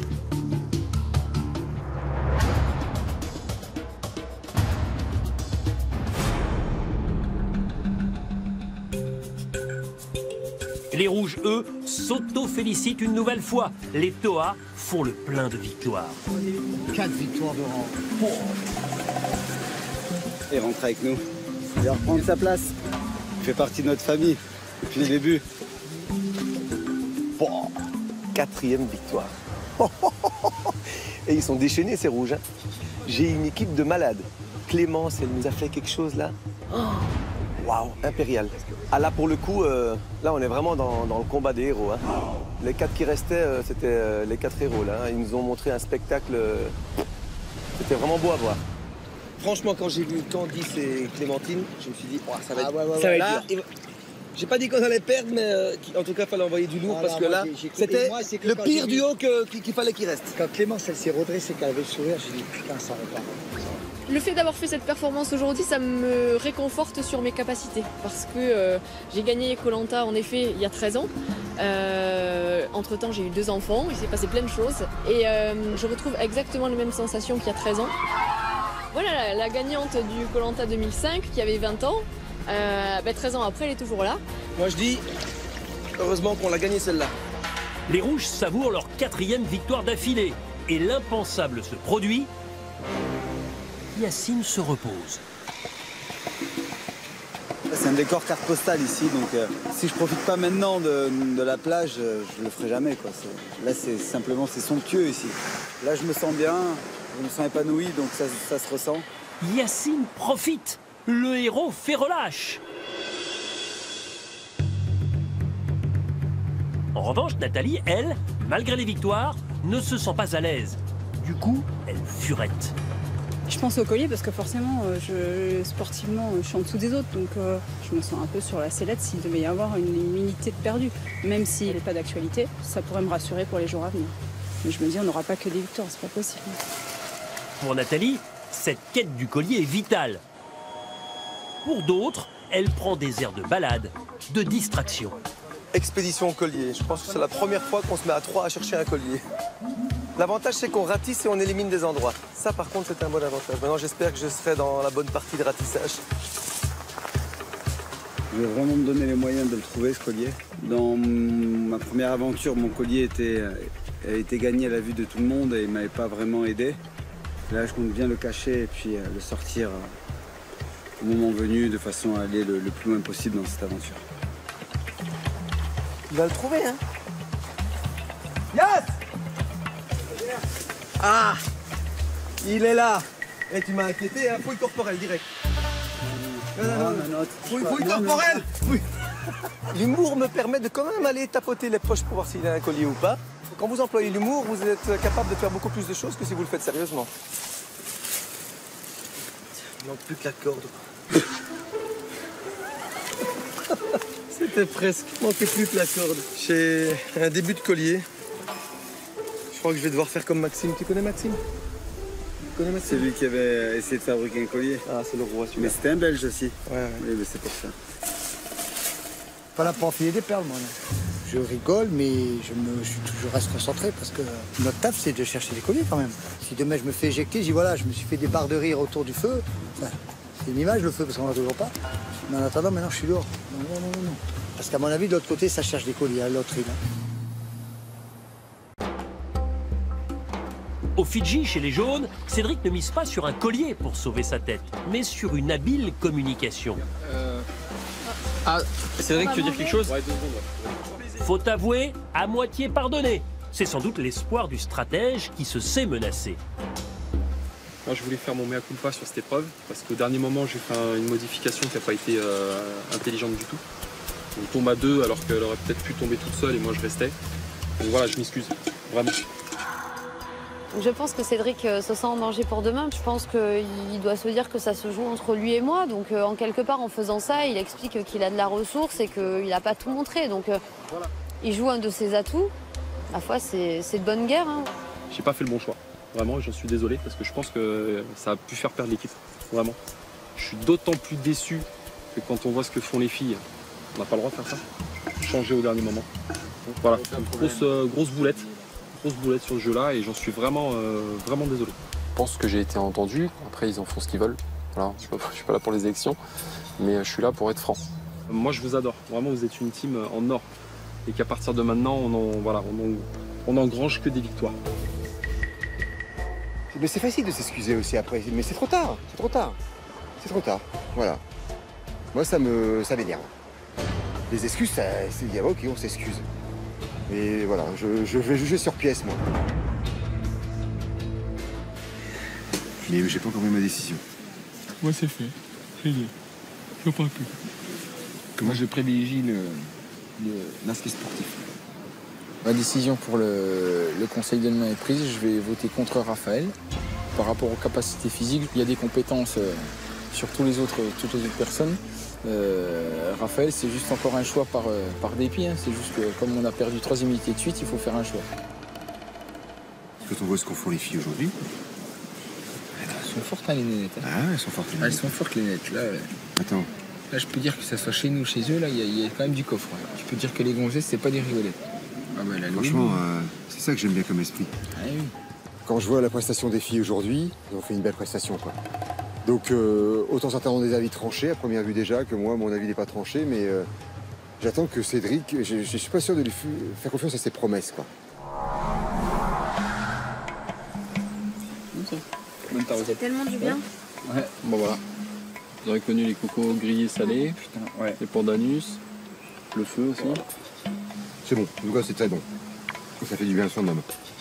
Les Rouges, eux, s'auto-félicitent une nouvelle fois. Les Toa font le plein de victoires. Quatre victoires de rang. Et rentre avec nous. Il va reprendre sa place. Il fait partie de notre famille depuis le début. Bon, quatrième victoire. Et ils sont déchaînés, ces Rouges. Hein. J'ai une équipe de malades. Clémence, elle nous a fait quelque chose là. Waouh, impérial. Ah là, pour le coup, euh, là, on est vraiment dans, dans le combat des héros. Hein. Les quatre qui restaient, euh, c'était euh, les quatre héros là. Hein. Ils nous ont montré un spectacle. Euh, c'était vraiment beau à voir. Franchement, quand j'ai vu Candice et Clémentine, je me suis dit, oh, ça va être, ah ouais, ouais, ça ouais, va là, être dur. J'ai pas dit qu'on allait perdre, mais euh, en tout cas, il fallait envoyer du lourd ah, parce là, que moi, là, c'était le pire duo qu'il qu fallait qu'il reste. Quand Clémence, elle s'est redressée, qu'elle avait le sourire, j'ai dit, putain, ça va pas. Le fait d'avoir fait cette performance aujourd'hui, ça me réconforte sur mes capacités. Parce que euh, j'ai gagné Koh-Lanta, en effet, il y a treize ans. Euh, entre-temps, j'ai eu deux enfants, il s'est passé plein de choses. Et euh, je retrouve exactement les mêmes sensations qu'il y a treize ans. Voilà, la, la gagnante du Koh-Lanta deux mille cinq, qui avait vingt ans, euh, ben, treize ans après, elle est toujours là. Moi, je dis, heureusement qu'on l'a gagnée celle-là. Les Rouges savourent leur quatrième victoire d'affilée. Et l'impensable se produit. Yacine se repose. C'est un décor carte postale ici, donc euh, si je profite pas maintenant de, de la plage, euh, je le ferai jamais, quoi. Là, c'est simplement, c'est somptueux ici. Là, je me sens bien, je me sens épanoui, donc ça, ça se ressent. Yacine profite. Le héros fait relâche. En revanche, Nathalie, elle, malgré les victoires, ne se sent pas à l'aise. Du coup, elle furette. Je pense au collier parce que forcément, je, sportivement, je suis en dessous des autres. Donc euh, je me sens un peu sur la sellette s'il devait y avoir une, une unité de perdu. Même s'il n'est pas d'actualité, ça pourrait me rassurer pour les jours à venir. Mais je me dis, on n'aura pas que des victoires, c'est pas possible. Pour Nathalie, cette quête du collier est vitale. Pour d'autres, elle prend des airs de balade, de distraction. Expédition au collier. Je pense que c'est la première fois qu'on se met à trois à chercher un collier. L'avantage, c'est qu'on ratisse et on élimine des endroits. Ça, par contre, c'est un bon avantage. Maintenant, j'espère que je serai dans la bonne partie de ratissage. Je vais vraiment me donner les moyens de le trouver, ce collier. Dans ma première aventure, mon collier était, a été gagné à la vue de tout le monde et il ne m'avait pas vraiment aidé. Là, je compte bien le cacher et puis le sortir au moment venu de façon à aller le, le plus loin possible dans cette aventure. Il va le trouver, hein. Yes! Ah! Il est là! Et tu m'as inquiété, hein? Fouille corporelle, direct. Non, non, non, non, non. Fouille, fouille corporelle! Oui. L'humour me permet de quand même aller tapoter les poches pour voir s'il a un collier ou pas. Quand vous employez l'humour, vous êtes capable de faire beaucoup plus de choses que si vous le faites sérieusement. Il manque plus que la corde. C'était presque. Il manquait plus que la corde. J'ai un début de collier. Je crois que je vais devoir faire comme Maxime. Tu connais Maxime? Tu connais Maxime? C'est lui qui avait essayé de fabriquer un collier. Ah, c'est le roi celui-là. Mais c'était un Belge aussi. Ouais, ouais. Oui, mais c'est pour ça. Pas là pour enfiler des perles, moi. Là. Je rigole, mais je, me, je suis toujours reste concentré parce que notre taf, c'est de chercher des colliers quand même. Si demain je me fais éjecter, je dis voilà, je me suis fait des barres de rire autour du feu. Enfin, c'est une image le feu parce qu'on n'en a toujours pas. Mais en attendant, maintenant je suis dehors. Non, non, non, non. Parce qu'à mon avis, de l'autre côté, ça cherche des colliers à l'autre île. Au Fidji, chez les jaunes, Cédric ne mise pas sur un collier pour sauver sa tête, mais sur une habile communication. Euh... Ah, Cédric, tu veux dire quelque chose? Ouais, deux secondes. Faut avouer, à moitié pardonné. C'est sans doute l'espoir du stratège qui se sait menacé. Moi, je voulais faire mon mea culpa sur cette épreuve, parce qu'au dernier moment, j'ai fait une modification qui n'a pas été euh, intelligente du tout. On tombe à deux alors qu'elle aurait peut-être pu tomber toute seule et moi je restais. Donc voilà, je m'excuse, vraiment. Je pense que Cédric se sent en danger pour demain. Je pense qu'il doit se dire que ça se joue entre lui et moi. Donc en quelque part, en faisant ça, il explique qu'il a de la ressource et qu'il n'a pas tout montré. Donc voilà. Il joue un de ses atouts. À la fois, c'est de bonne guerre. Hein. J'ai pas fait le bon choix. Vraiment, j'en suis désolé parce que je pense que ça a pu faire perdre l'équipe. Vraiment. Je suis d'autant plus déçu que quand on voit ce que font les filles, on n'a pas le droit de faire ça. Changer au dernier moment. Voilà, grosse, euh, grosse boulette. Grosse boulette sur ce jeu-là et j'en suis vraiment, euh, vraiment désolé. Je pense que j'ai été entendu. Après, ils en font ce qu'ils veulent. Voilà, je ne suis pas là pour les élections, mais je suis là pour être franc. Moi, je vous adore. Vraiment, vous êtes une team en or. Et qu'à partir de maintenant, on en, voilà, on en, on engrange que des victoires. Mais c'est facile de s'excuser aussi après. Mais c'est trop tard. C'est trop tard. C'est trop tard. Voilà. Moi, ça me, ça m'énerve. Les excuses, c'est dire ok, on s'excuse. Mais voilà, je, je vais juger sur pièce, moi. Mais j'ai pas encore pris ma décision. Moi, c'est fait. C'est dit. Je parle plus. Moi, je privilégie l'aspect sportif. Ma décision pour le, le conseil de demain est prise. Je vais voter contre Raphaël. Par rapport aux capacités physiques, il y a des compétences euh, sur tous les autres, toutes les autres personnes. Euh, Raphaël, c'est juste encore un choix par, euh, par dépit. Hein. C'est juste que comme on a perdu trois unités de suite, il faut faire un choix. Quand on voit ce qu'on font les filles aujourd'hui. Elles sont fortes, hein, les nénettes. Hein. Ah, elles sont fortes. Les elles sont fortes, les nénettes. Là, ouais. Attends. Là, je peux dire que ça soit chez nous, chez eux, là, il y, y a quand même du coffre. Ouais. Je peux dire que les gonzesses, c'est pas des rigolettes. Ah bah, là, franchement, euh, c'est ça que j'aime bien comme esprit. Ah, oui. Quand je vois la prestation des filles aujourd'hui, elles ont fait une belle prestation, quoi. Donc euh, autant certains ont des avis tranchés, à première vue déjà, que moi, mon avis n'est pas tranché, mais euh, j'attends que Cédric, je ne suis pas sûr de lui faire confiance à ses promesses, quoi. C'est tellement du bien. Ouais, bon voilà. Vous aurez connu les cocos grillés salés, ouais. Les pandanus, le feu aussi. Voilà. C'est bon, en tout cas c'est très bon. Ça fait du bien à son homme.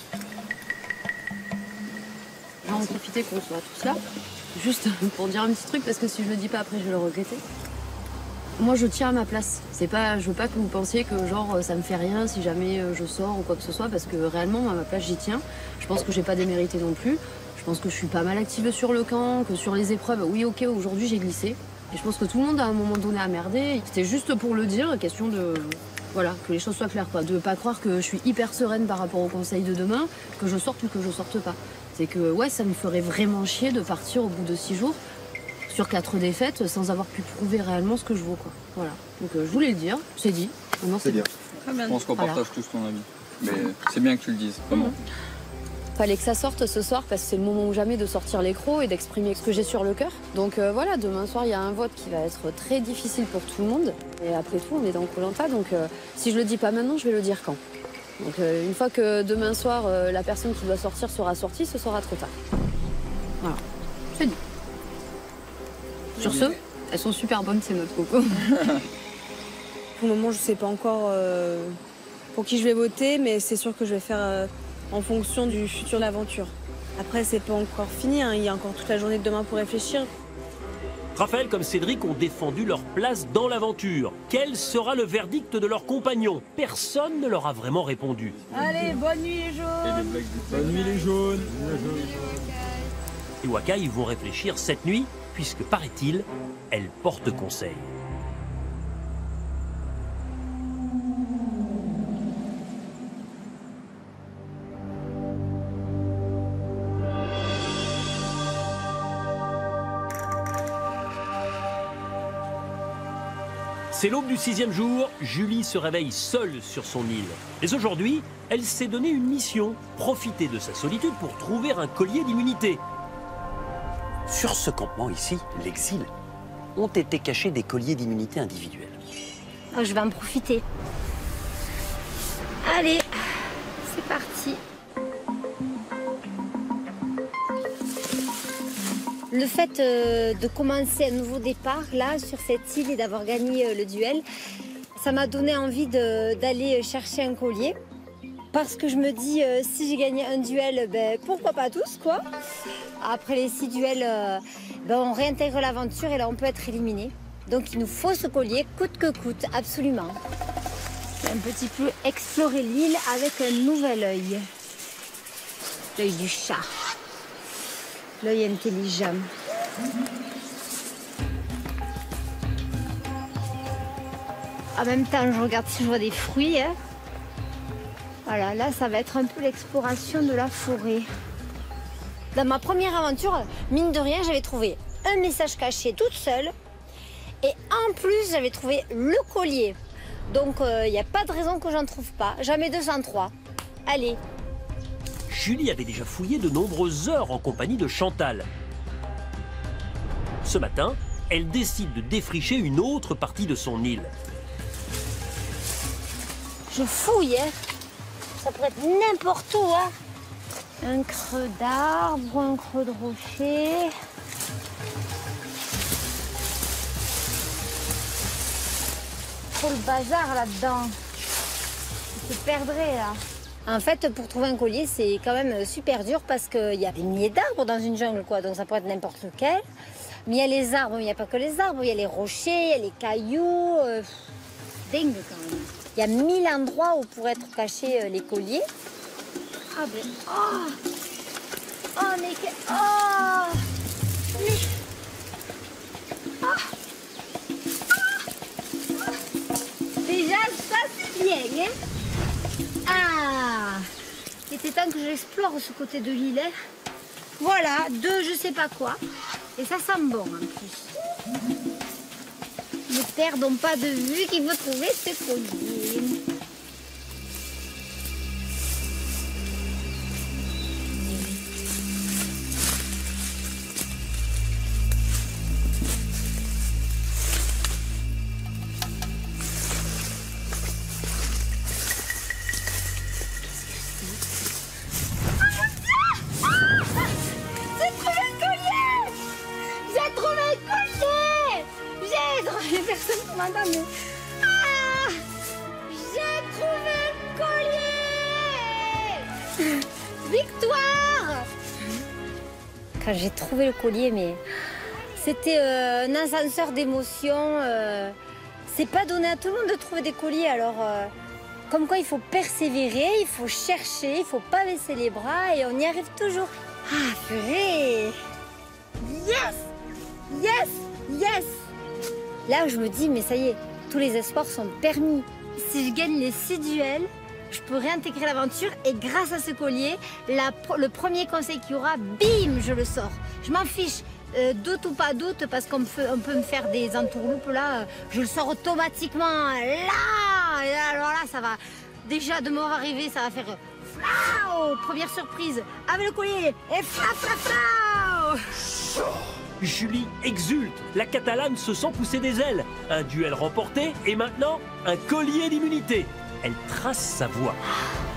Je vais en profiter qu'on soit tous là. Juste pour dire un petit truc, parce que si je le dis pas après, je vais le regretter. Moi, je tiens à ma place. C'est pas, je veux pas que vous pensiez que genre ça me fait rien si jamais je sors ou quoi que ce soit, parce que réellement, à ma place, j'y tiens. Je pense que j'ai pas démérité non plus. Je pense que je suis pas mal active sur le camp, que sur les épreuves, oui, ok, aujourd'hui j'ai glissé. Et je pense que tout le monde, à un moment donné, a merdé. C'était juste pour le dire, question de, voilà, que les choses soient claires, quoi. De pas croire que je suis hyper sereine par rapport au conseil de demain, que je sorte ou que je sorte pas. C'est que ouais, ça me ferait vraiment chier de partir au bout de six jours sur quatre défaites sans avoir pu prouver réellement ce que je vaux, quoi. Voilà. Donc euh, je voulais le dire, c'est dit. C'est bien. Je pense qu'on voilà. partage tous ton avis. Mais c'est bien que tu le dises, vraiment. Mmh. Fallait que ça sorte ce soir parce que c'est le moment ou jamais de sortir les crocs et d'exprimer ce que j'ai sur le cœur. Donc euh, voilà, demain soir, il y a un vote qui va être très difficile pour tout le monde. Et après tout, on est dans Koh Lanta, donc euh, si je le dis pas maintenant, je vais le dire quand. Donc euh, une fois que demain soir, euh, la personne qui doit sortir sera sortie, ce sera trop tard. Voilà, c'est dit. Sur ce, elles sont super bonnes ces noix de coco. Pour le moment, je ne sais pas encore euh, pour qui je vais voter, mais c'est sûr que je vais faire euh, en fonction du futur de l'aventure. Après, c'est pas encore fini, hein. Il y a encore toute la journée de demain pour réfléchir. Raphaël comme Cédric ont défendu leur place dans l'aventure. Quel sera le verdict de leurs compagnons? Personne ne leur a vraiment répondu. Allez, bonne nuit les jaunes. Bonne nuit les jaunes. Les Wakai vont réfléchir cette nuit, puisque, paraît-il, elles portent conseil. C'est l'aube du sixième jour, Julie se réveille seule sur son île. Mais aujourd'hui, elle s'est donné une mission, profiter de sa solitude pour trouver un collier d'immunité. Sur ce campement ici, l'exil, ont été cachés des colliers d'immunité individuels. Oh, je vais en profiter. Allez, c'est parti. Le fait euh, de commencer un nouveau départ, là, sur cette île et d'avoir gagné euh, le duel, ça m'a donné envie d'aller chercher un collier. Parce que je me dis, euh, si j'ai gagné un duel, ben, pourquoi pas tous, quoi. Après les six duels, euh, ben, on réintègre l'aventure et là, on peut être éliminé. Donc, il nous faut ce collier, coûte que coûte, absolument. Un petit peu explorer l'île avec un nouvel œil. L'œil du chat. L'œil intelligent. En même temps, je regarde si je vois des fruits. Hein. Voilà, là, ça va être un peu l'exploration de la forêt. Dans ma première aventure, mine de rien, j'avais trouvé un message caché toute seule. Et en plus, j'avais trouvé le collier. Donc, il euh, n'y a pas de raison que j'en trouve pas. Jamais deux cent trois. Allez. Julie avait déjà fouillé de nombreuses heures en compagnie de Chantal. Ce matin, elle décide de défricher une autre partie de son île. Je fouille, hein. Ça pourrait être n'importe où, hein. Un creux d'arbre, un creux de rocher. Trop le bazar là-dedans. Je te perdrais là. En fait, pour trouver un collier, c'est quand même super dur parce qu'il y a des milliers d'arbres dans une jungle, quoi. Donc ça peut être n'importe lequel. Mais il y a les arbres, mais il n'y a pas que les arbres. Il y a les rochers, il y a les cailloux. Euh... Dingue quand même. Il y a mille endroits où pourraient être cachés euh, les colliers. Ah ben... Oh, oh mais... Que... Oh mais... Oh. Oh. Déjà, ça c'est bien, hein. Ah, il était temps que j'explore ce côté de l'île. Hein. Voilà, deux je sais pas quoi. Et ça sent bon en plus. Ne perdons pas de vue qu'il faut trouver ce collier. Ah, j'ai trouvé un collier! Victoire! Quand j'ai trouvé le collier, mais c'était euh, un ascenseur d'émotions. Euh, c'est pas donné à tout le monde de trouver des colliers, alors euh, comme quoi il faut persévérer, il faut chercher, il faut pas baisser les bras et on y arrive toujours. Ah, purée! Yes! Yes! Yes! Là, je me dis, mais ça y est, tous les espoirs sont permis. Si je gagne les six duels, je peux réintégrer l'aventure et grâce à ce collier, la, le premier conseil qu'il y aura, bim, je le sors. Je m'en fiche, euh, doute ou pas doute, parce qu'on peut, on peut me faire des entourloupes, là, euh, je le sors automatiquement, là, et là, alors là, ça va, déjà de m'avoir arrivé, ça va faire, euh, flau, première surprise, avec le collier, et fla, fla, flau. Julie exulte, la Catalane se sent pousser des ailes. Un duel remporté et maintenant un collier d'immunité. Elle trace sa voie.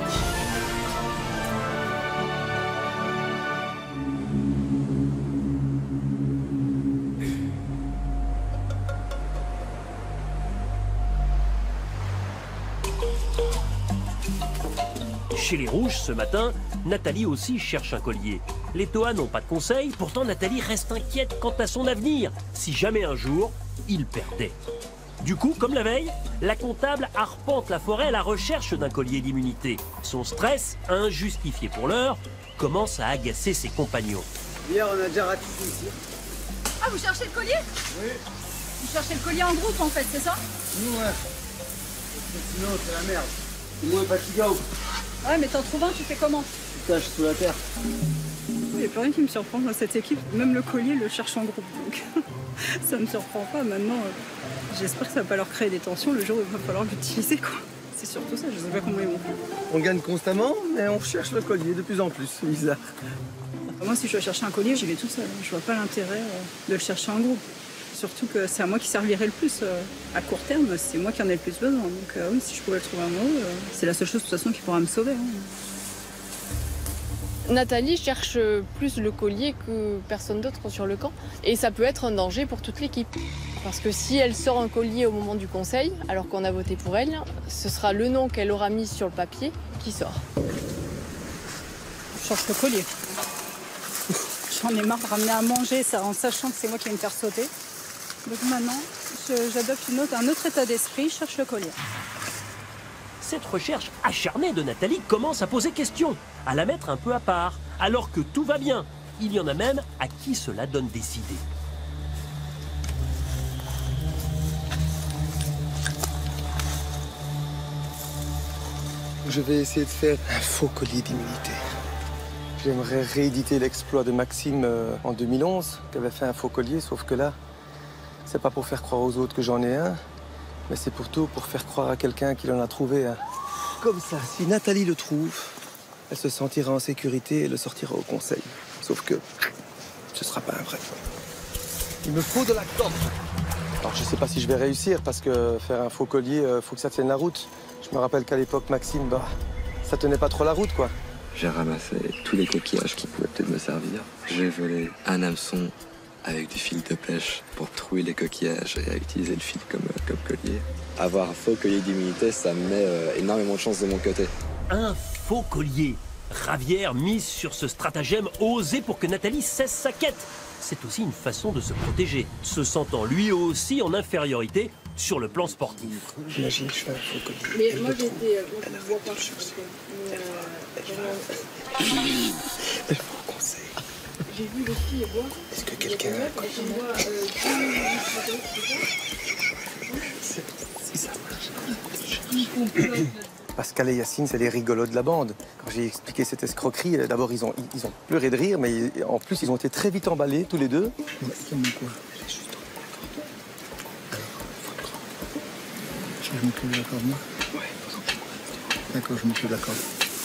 Chez les Rouges, ce matin, Nathalie aussi cherche un collier. Les Toa n'ont pas de conseils, pourtant Nathalie reste inquiète quant à son avenir, si jamais un jour, il perdait. Du coup, comme la veille, la comptable arpente la forêt à la recherche d'un collier d'immunité. Son stress, injustifié pour l'heure, commence à agacer ses compagnons. Hier, on a déjà ratissé ici. Ah, vous cherchez le collier? Oui. Vous cherchez le collier en groupe, en fait, c'est ça? Nous, ouais. Parce que sinon, c'est la merde. C'est moins fatigant. Ouais, mais t'en trouves un, tu fais comment? Tu caches sous la terre. Il n'y a plus rien qui me surprend dans cette équipe. Même le collier le cherche en groupe. Donc ça ne me surprend pas. Maintenant, euh, j'espère que ça va pas leur créer des tensions le jour où il va falloir l'utiliser, quoi. C'est surtout ça, je sais pas comment ils vont faire. On gagne constamment, mais on cherche le collier de plus en plus. C'est bizarre. Moi, si je dois chercher un collier, j'y vais tout seul. Je vois pas l'intérêt euh, de le chercher en groupe. Surtout que c'est à moi qui servirait le plus. Euh, à court terme, c'est moi qui en ai le plus besoin. Donc euh, oui, si je pouvais le trouver à moi, euh, c'est la seule chose de toute façon qui pourra me sauver. Hein. Nathalie cherche plus le collier que personne d'autre sur le camp. Et ça peut être un danger pour toute l'équipe. Parce que si elle sort un collier au moment du conseil, alors qu'on a voté pour elle, ce sera le nom qu'elle aura mis sur le papier qui sort. Je cherche le collier. J'en ai marre de ramener à manger ça, en sachant que c'est moi qui vais me faire sauter. Donc maintenant, j'adopte une autre, un autre état d'esprit, je cherche le collier. Cette recherche acharnée de Nathalie commence à poser question, à la mettre un peu à part, alors que tout va bien. Il y en a même à qui cela donne des idées. Je vais essayer de faire un faux collier d'immunité. J'aimerais rééditer l'exploit de Maxime euh, en deux mille onze, qui avait fait un faux collier, sauf que là, c'est pas pour faire croire aux autres que j'en ai un, mais c'est plutôt pour faire croire à quelqu'un qu'il en a trouvé un. Comme ça, si Nathalie le trouve, elle se sentira en sécurité et le sortira au conseil. Sauf que ce sera pas un vrai. Il me faut de la corde. Alors je sais pas si je vais réussir, parce que faire un faux collier, euh, faut que ça tienne la route. Je me rappelle qu'à l'époque, Maxime, bah, ça tenait pas trop la route, quoi. J'ai ramassé tous les coquillages qui pouvaient peut-être me servir. J'ai volé un hameçon avec du fil de pêche pour trouer les coquillages et à utiliser le fil comme, comme collier. Avoir un faux collier d'immunité, ça me met euh, énormément de chance de mon côté. Un faux collier. Ravière mise sur ce stratagème osé pour que Nathalie cesse sa quête. C'est aussi une façon de se protéger, se sentant lui aussi en infériorité sur le plan sportif. J'imagine que je fais un faux collier. Mais moi j'ai été... Je vois pas. Elle faut conseil. J'ai vu les filles boire. Est-ce que quelqu'un a un collier? Si ça marche. Pascal et Yacine, c'est les rigolos de la bande. Quand j'ai expliqué cette escroquerie, d'abord ils ont, ils ont pleuré de rire, mais en plus ils ont été très vite emballés, tous les deux. Ouais, quoi. Je m'occupe de la corde, moi? Ouais. D'accord, je m'occupe de la corde.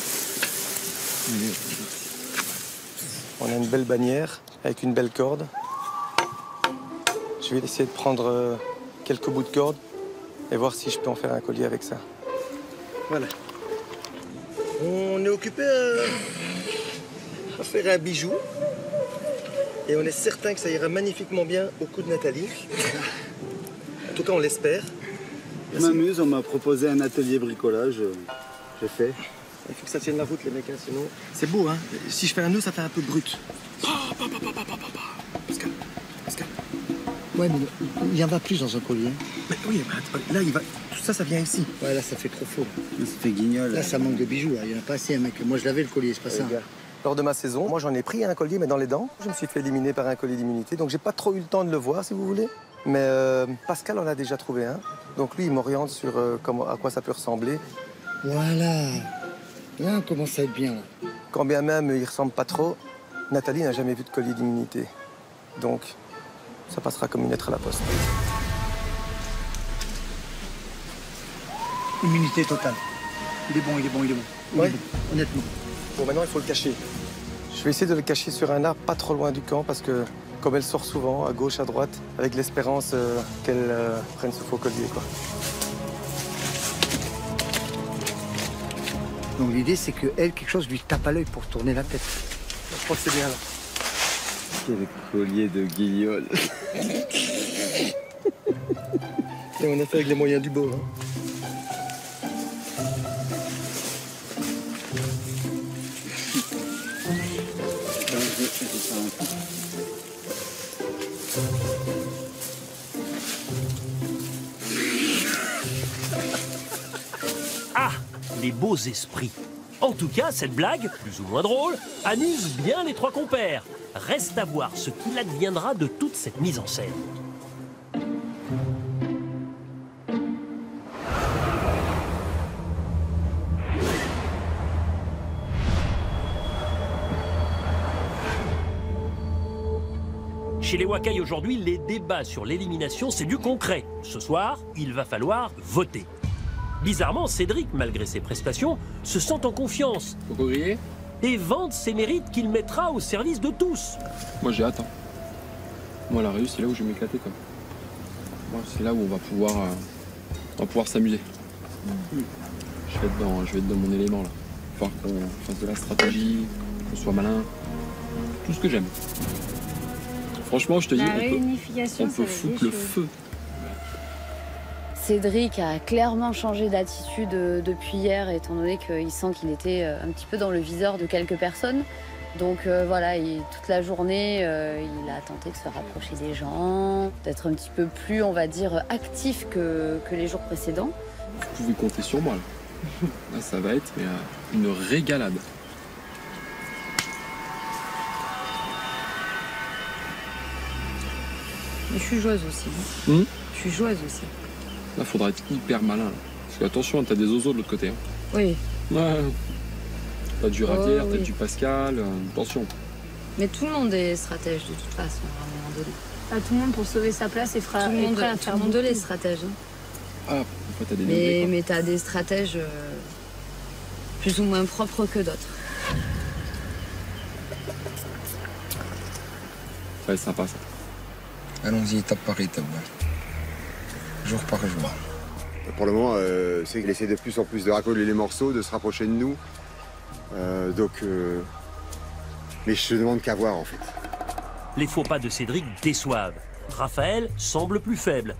On a une belle bannière avec une belle corde. Je vais essayer de prendre quelques bouts de corde et voir si je peux en faire un collier avec ça. Voilà. On est occupé à, à faire un bijou. Et on est certain que ça ira magnifiquement bien au cou de Nathalie. En tout cas, on l'espère. Je m'amuse, on m'a proposé un atelier bricolage. J'ai fait. Il faut que ça tienne la route, les mecs, hein, sinon... C'est beau, hein. Si je fais un nœud, ça fait un peu brut. Pascal, Pascal. Ouais, mais il y en va plus dans un collier. Mais oui, mais là, il va... tout ça, ça vient ici. Ouais, là, ça fait trop faux. Là, ça fait guignol. Là, ça manque de bijoux. Là. Il n'y en a pas assez, mec. Moi, je l'avais, le collier, c'est pas ça. Lors de ma saison, moi, j'en ai pris un collier, mais dans les dents. Je me suis fait éliminer par un collier d'immunité, donc j'ai pas trop eu le temps de le voir, si vous voulez. Mais euh, Pascal en a déjà trouvé un. Donc lui, il m'oriente sur euh, comment, à quoi ça peut ressembler. Voilà. Là, on commence à être bien, là. Quand bien même il ressemble pas trop, Nathalie n'a jamais vu de collier d'immunité. Donc, ça passera comme une lettre à la poste. Immunité totale. Il est bon, il est bon, il est bon. Oui, bon, honnêtement. Bon, maintenant, il faut le cacher. Je vais essayer de le cacher sur un arbre pas trop loin du camp parce que, comme elle sort souvent, à gauche, à droite, avec l'espérance euh, qu'elle euh, prenne ce faux collier, quoi. Donc l'idée, c'est que elle, quelque chose lui tape à l'œil pour tourner la tête. Je crois que c'est bien là. Quel collier de guignol. Et on a fait avec les moyens du bord. Hein. Ah, les beaux esprits. En tout cas, cette blague, plus ou moins drôle, amuse bien les trois compères. Reste à voir ce qu'il adviendra de toute cette mise en scène. Chez les Wakai aujourd'hui, les débats sur l'élimination, c'est du concret. Ce soir, il va falloir voter. Bizarrement, Cédric, malgré ses prestations, se sent en confiance. Faut pas griller Et vante ses mérites qu'il mettra au service de tous. Moi j'ai hâte. Hein. Moi la réussite, c'est là où je vais m'éclater. Moi c'est là où on va pouvoir, euh, on va pouvoir s'amuser. Mmh. Je vais être dans, je vais être dans mon élément là. Il va falloir qu'on fasse de la stratégie, qu'on soit malin. Tout ce que j'aime. Franchement, je te dis, la on réunification, peut, on peut foutre le feu. Cédric a clairement changé d'attitude depuis hier, étant donné qu'il sent qu'il était un petit peu dans le viseur de quelques personnes. Donc euh, voilà, il, toute la journée, euh, il a tenté de se rapprocher des gens, d'être un petit peu plus, on va dire, actif que, que les jours précédents. Vous pouvez compter sur moi. Là, là ça va être mais, euh, une régalade. Mais je suis joueuse aussi. Mmh. Je suis joueuse aussi. Là, faudra être hyper malin. Là. Parce que attention, t'as des oiseaux de l'autre côté. Hein. Oui. Ouais. T'as du Ravière, oh, t'as oui. du Pascal. Euh, attention. Mais tout le monde est stratège de toute façon, à un moment donné. Ah, tout le monde pour sauver sa place et fera, Tout le est monde, prêt à tout faire le monde beaucoup. est stratège. Hein. Ah, pourquoi t'as des Mais, degrés, mais t'as des stratèges euh, plus ou moins propres que d'autres. Ça va être sympa ça. Allons-y étape par étape, jour par jour. Pour le moment, euh, c'est qu'il essaie de plus en plus de raccoler les morceaux, de se rapprocher de nous. Euh, donc, euh... mais je te demande qu'à voir en fait. Les faux pas de Cédric déçoivent. Raphaël semble plus faible.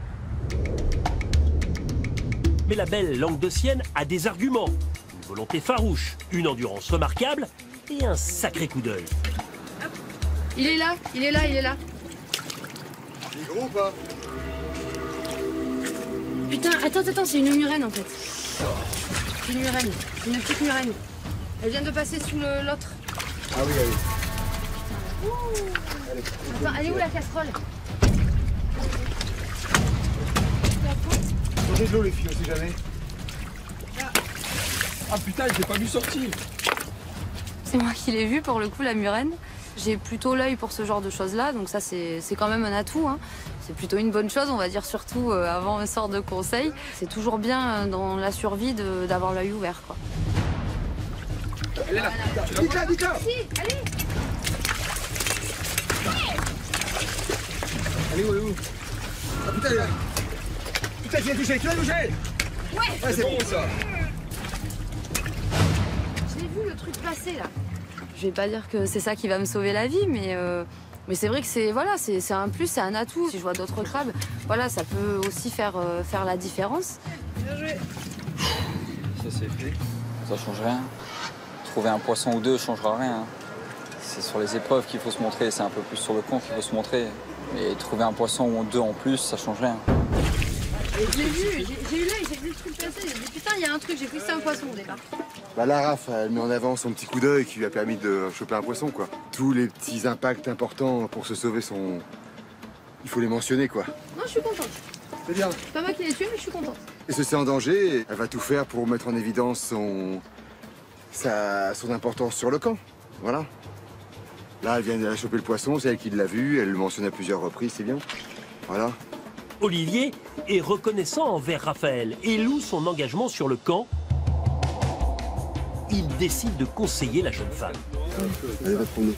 Mais la belle Languedocienne a des arguments. Une volonté farouche, une endurance remarquable et un sacré coup d'œil. Il est là, il est là, il est là. Il est gros ou pas? Putain, attends, attends, c'est une murène en fait. C'est une murène, c'est une petite murène. Elle vient de passer sous l'autre. Ah oui, ah oui. Attends, elle est où la casserole? Changez de l'eau les filles, on sait jamais. Ah putain, je l'ai pas vu sortir. C'est moi qui l'ai vu pour le coup, la murène. J'ai plutôt l'œil pour ce genre de choses-là, donc ça c'est quand même un atout. Hein. C'est plutôt une bonne chose, on va dire, surtout euh, avant un sort de conseil. C'est toujours bien euh, dans la survie d'avoir l'œil ouvert, quoi. Elle est là. Dites-la, dites-la. Si, allez. Elle est où, elle est où? Ah putain, elle est là. Putain, tu l'as touché, tu l'as touché. Ouais. Ouais, c'est bon ça. J'ai vu le truc passer là. Je vais pas dire que c'est ça qui va me sauver la vie, mais, euh, mais c'est vrai que c'est voilà, c'est un plus, c'est un atout. Si je vois d'autres crabes, voilà, ça peut aussi faire, euh, faire la différence. Bien joué. Ça c'est fait. Ça change rien. Trouver un poisson ou deux changera rien. C'est sur les épreuves qu'il faut se montrer, c'est un peu plus sur le compte qu'il faut se montrer. Et trouver un poisson ou deux en plus, ça change rien. Je l'ai vu, j'ai eu l'œil, j'ai vu le truc passer. J'ai dit putain, il y a un truc, j'ai cru que c'était un poisson au départ. Bah la Raph, elle met en avant son petit coup d'œil qui lui a permis de choper un poisson quoi. Tous les petits impacts importants pour se sauver sont... Il faut les mentionner quoi. Non, je suis contente. C'est bien. C'est pas moi qui l'ai tué, mais je suis contente. Et ce c'est en danger, elle va tout faire pour mettre en évidence son... Sa... son importance sur le camp. Voilà. Là, elle vient de choper le poisson, c'est elle qui l'a vu, elle le mentionne à plusieurs reprises, c'est bien. Voilà. Olivier est reconnaissant envers Raphaël et loue son engagement sur le camp. Il décide de conseiller la jeune femme. Allez, va te promener.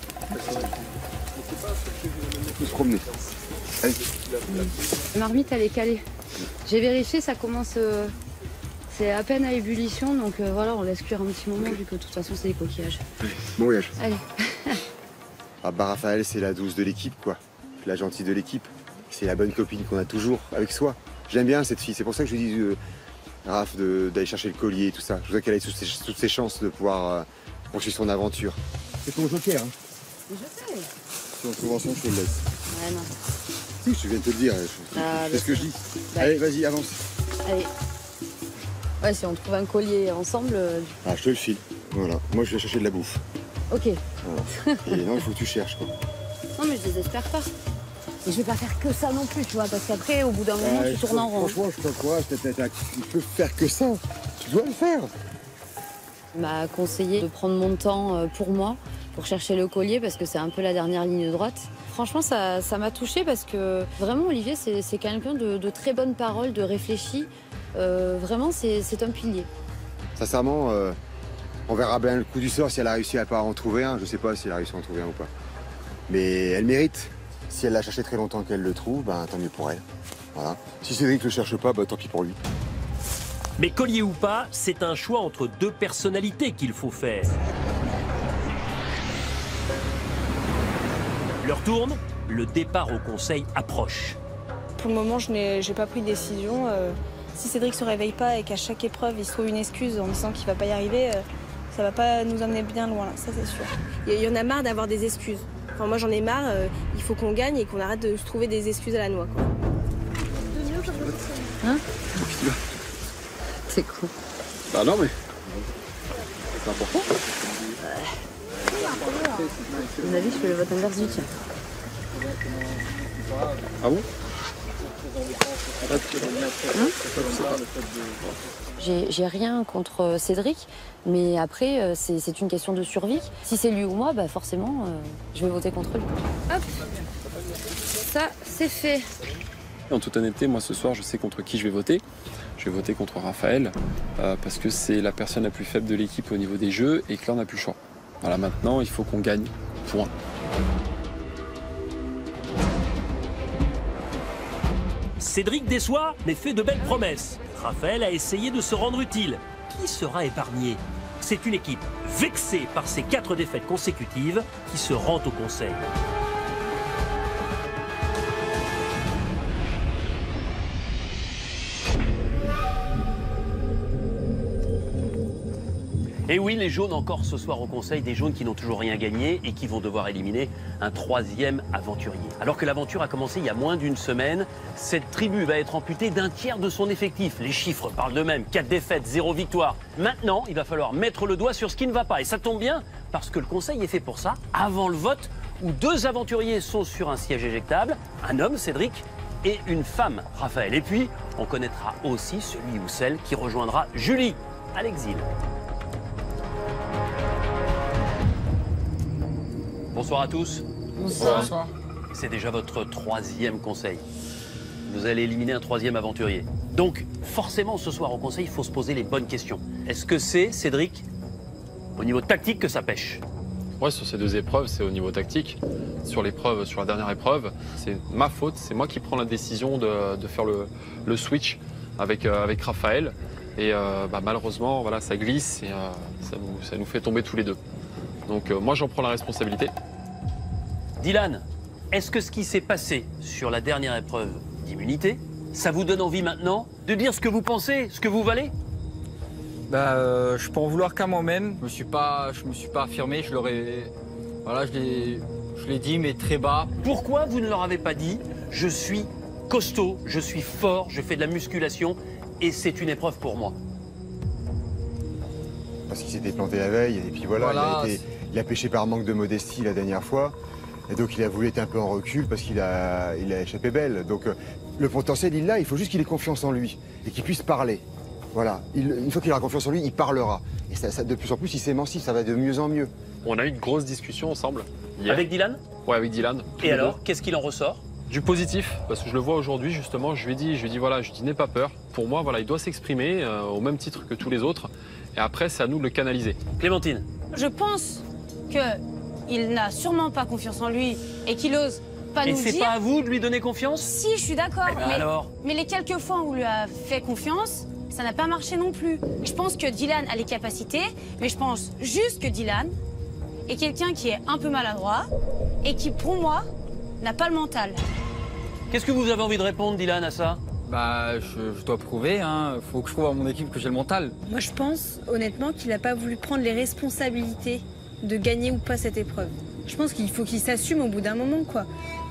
Faut se promener. Allez. La marmite, elle est calée. J'ai vérifié, ça commence, euh, C'est à peine à ébullition, donc euh, voilà, on laisse cuire un petit moment, vu que de toute façon, c'est des coquillages. Bon voyage. Allez. Ah bah Raphaël, c'est la douce de l'équipe, quoi. La gentille de l'équipe. C'est la bonne copine qu'on a toujours avec soi. J'aime bien cette fille, c'est pour ça que je lui dis, euh, Raph, d'aller chercher le collier et tout ça. Je voudrais qu'elle ait toutes ses, toutes ses chances de pouvoir euh, poursuivre son aventure. C'est ton joker, hein. Je sais. Si on trouve ensemble, je te le laisse. Ouais, non. Si, je viens de te le dire, je... Ah, c'est ce que je dis. Bah. Allez, vas-y, avance. Allez. Ouais, si on trouve un collier ensemble... euh, Ah, je te le file. Voilà. Moi, je vais chercher de la bouffe. Ok. Voilà. Et non, il faut que tu cherches, quoi. Non, mais je désespère pas. Et je vais pas faire que ça non plus, tu vois, parce qu'après, au bout d'un moment, Ouais, tu tournes en rond. Franchement, je sais pas quoi, tu peux faire que ça. Tu dois le faire. Il m'a conseillé de prendre mon temps euh, pour moi, pour chercher le collier, parce que c'est un peu la dernière ligne droite. Franchement, ça ça m'a touchée parce que vraiment, Olivier, c'est quelqu'un de, de très bonne parole, de réfléchi. Euh, vraiment, c'est un pilier. Sincèrement, euh, on verra bien le coup du sort si elle a réussi à pas en trouver un. Je sais pas si elle a réussi à en trouver un ou pas. Mais elle mérite. Si elle l'a cherché très longtemps qu'elle le trouve, ben, tant mieux pour elle. Voilà. Si Cédric le cherche pas, ben, tant pis pour lui. Mais collier ou pas, c'est un choix entre deux personnalités qu'il faut faire. L'heure tourne, le départ au conseil approche. Pour le moment, je n'ai j'ai pas pris de décision. Euh, si Cédric se réveille pas et qu'à chaque épreuve, il se trouve une excuse en disant qu'il va pas y arriver, euh, ça va pas nous emmener bien loin, ça c'est sûr. Il y en a marre d'avoir des excuses. Enfin, moi j'en ai marre, euh, il faut qu'on gagne et qu'on arrête de se trouver des excuses à la noix, quoi. Hein? C'est cool. Bah non mais... C'est important. Vous avez vu, je fais le vote inverse du tien. Ah bon? Hein? J'ai rien contre Cédric, mais après, euh, c'est une question de survie. Si c'est lui ou moi, bah forcément, euh, je vais voter contre lui. Hop, ça, c'est fait. En toute honnêteté, moi ce soir, je sais contre qui je vais voter. Je vais voter contre Raphaël, euh, parce que c'est la personne la plus faible de l'équipe au niveau des jeux et que là, on n'a plus le choix. Voilà, maintenant, il faut qu'on gagne. Point. Cédric déçoit, mais fait de belles promesses. Raphaël a essayé de se rendre utile. Qui sera épargné? C'est une équipe vexée par ses quatre défaites consécutives qui se rend au conseil. Et oui, les jaunes encore ce soir au conseil, des jaunes qui n'ont toujours rien gagné et qui vont devoir éliminer un troisième aventurier. Alors que l'aventure a commencé il y a moins d'une semaine, cette tribu va être amputée d'un tiers de son effectif. Les chiffres parlent d'eux-mêmes, quatre défaites, zéro victoire. Maintenant, il va falloir mettre le doigt sur ce qui ne va pas. Et ça tombe bien, parce que le conseil est fait pour ça, avant le vote, où deux aventuriers sont sur un siège éjectable, un homme, Cédric, et une femme, Raphaël. Et puis, on connaîtra aussi celui ou celle qui rejoindra Julie à l'exil. Bonsoir à tous. Bonsoir. Bonsoir. C'est déjà votre troisième conseil. Vous allez éliminer un troisième aventurier. Donc, forcément, ce soir au conseil, il faut se poser les bonnes questions. Est-ce que c'est, Cédric, au niveau tactique que ça pêche? Ouais, sur ces deux épreuves, c'est au niveau tactique. Sur l'épreuve, sur la dernière épreuve, c'est ma faute. C'est moi qui prends la décision de, de faire le, le switch avec, euh, avec Raphaël. Et euh, bah, malheureusement, voilà, ça glisse et euh, ça, nous, ça nous fait tomber tous les deux. Donc euh, moi, j'en prends la responsabilité. Dylan, est-ce que ce qui s'est passé sur la dernière épreuve d'immunité, ça vous donne envie maintenant de dire ce que vous pensez, ce que vous valez? Bah, euh, je peux en vouloir qu'à moi-même. Je me suis pas, je me suis pas affirmé. Je l'aurais, voilà, je l'ai, je l'ai dit, mais très bas. Pourquoi vous ne leur avez pas dit je suis costaud, je suis fort, je fais de la musculation et c'est une épreuve pour moi? Parce qu'il s'était planté la veille, et puis voilà, Voilà, il, a été, il a pêché par manque de modestie la dernière fois. Et donc il a voulu être un peu en recul parce qu'il a, il a échappé belle. Donc euh, le potentiel, il l'a, il faut juste qu'il ait confiance en lui et qu'il puisse parler. Voilà, il, une fois qu'il aura confiance en lui, il parlera. Et ça, ça, de plus en plus, il s'émancipe, ça va de mieux en mieux. On a eu une grosse discussion ensemble hier. Avec Dylan? Ouais, avec Dylan. Et alors, qu'est-ce qu'il en ressort? Du positif, parce que je le vois aujourd'hui justement, je lui ai dit, je lui ai dit voilà, je lui ai dit n'aie pas peur. Pour moi, voilà, il doit s'exprimer euh, au même titre que tous les autres. Et après, c'est à nous de le canaliser. Clémentine? Je pense qu'il n'a sûrement pas confiance en lui et qu'il ose pas Et nous c'est dire. pas à vous de lui donner confiance? Si, je suis d'accord. Eh ben mais, alors mais les quelques fois où on lui a fait confiance, ça n'a pas marché non plus. Je pense que Dylan a les capacités, mais je pense juste que Dylan est quelqu'un qui est un peu maladroit et qui, pour moi, n'a pas le mental. Qu'est-ce que vous avez envie de répondre, Dylan, à ça? Bah, je, je dois prouver, hein. Faut que je prouve à mon équipe que j'ai le mental. Moi, je pense, honnêtement, qu'il n'a pas voulu prendre les responsabilités de gagner ou pas cette épreuve. Je pense qu'il faut qu'il s'assume au bout d'un moment, quoi.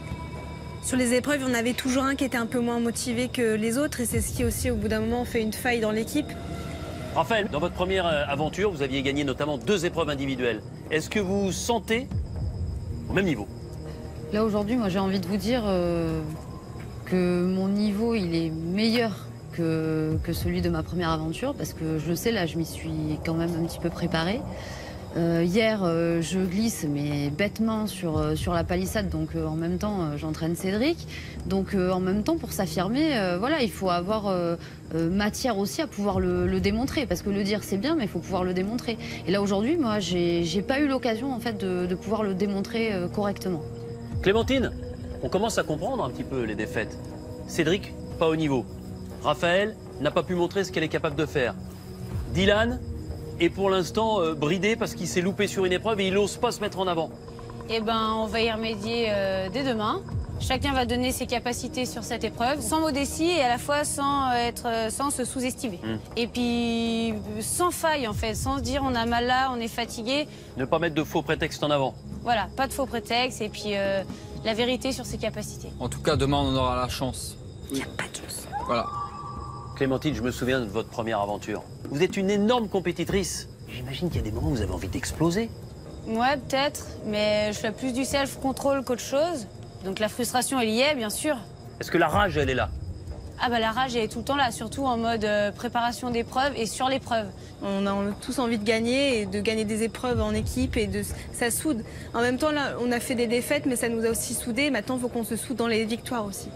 Sur les épreuves, il y en avait toujours un qui était un peu moins motivé que les autres, et c'est ce qui aussi, au bout d'un moment, fait une faille dans l'équipe. Raphaël, dans votre première aventure, vous aviez gagné notamment deux épreuves individuelles. Est-ce que vous vous sentez au même niveau? Là, aujourd'hui, moi, j'ai envie de vous dire euh, que mon niveau, il est meilleur que, que celui de ma première aventure, parce que je le sais, là, je m'y suis quand même un petit peu préparée. Euh, hier, euh, je glisse, mais bêtement, sur, euh, sur la palissade, donc euh, en même temps, euh, j'entraîne Cédric. Donc euh, en même temps, pour s'affirmer, euh, voilà, il faut avoir euh, euh, matière aussi à pouvoir le, le démontrer, parce que le dire, c'est bien, mais il faut pouvoir le démontrer. Et là, aujourd'hui, moi, j'ai j'ai pas eu l'occasion, en fait, de, de pouvoir le démontrer euh, correctement. Clémentine, on commence à comprendre un petit peu les défaites. Cédric, pas au niveau. Raphaël n'a pas pu montrer ce qu'elle est capable de faire. Dylan est pour l'instant euh, bridé parce qu'il s'est loupé sur une épreuve et il n'ose pas se mettre en avant. Eh ben, on va y remédier euh, dès demain. Chacun va donner ses capacités sur cette épreuve, sans modestie et à la fois sans, être, sans se sous-estimer. Mmh. Et puis, sans faille, en fait, sans se dire on a mal là, on est fatigué. Ne pas mettre de faux prétextes en avant. Voilà, pas de faux prétextes et puis euh, la vérité sur ses capacités. En tout cas, demain, on aura la chance. Il n'y a pas de chance. Voilà. Clémentine, je me souviens de votre première aventure. Vous êtes une énorme compétitrice. J'imagine qu'il y a des moments où vous avez envie d'exploser. Ouais, peut-être, mais je fais plus du self-control qu'autre chose. Donc la frustration, elle y est, bien sûr. Est-ce que la rage, elle est là? Ah bah la rage, elle est tout le temps là, surtout en mode euh, préparation d'épreuves et sur l'épreuve. On a tous envie de gagner et de gagner des épreuves en équipe et de ça soude. En même temps, là, on a fait des défaites, mais ça nous a aussi soudés. Maintenant, il faut qu'on se soude dans les victoires aussi.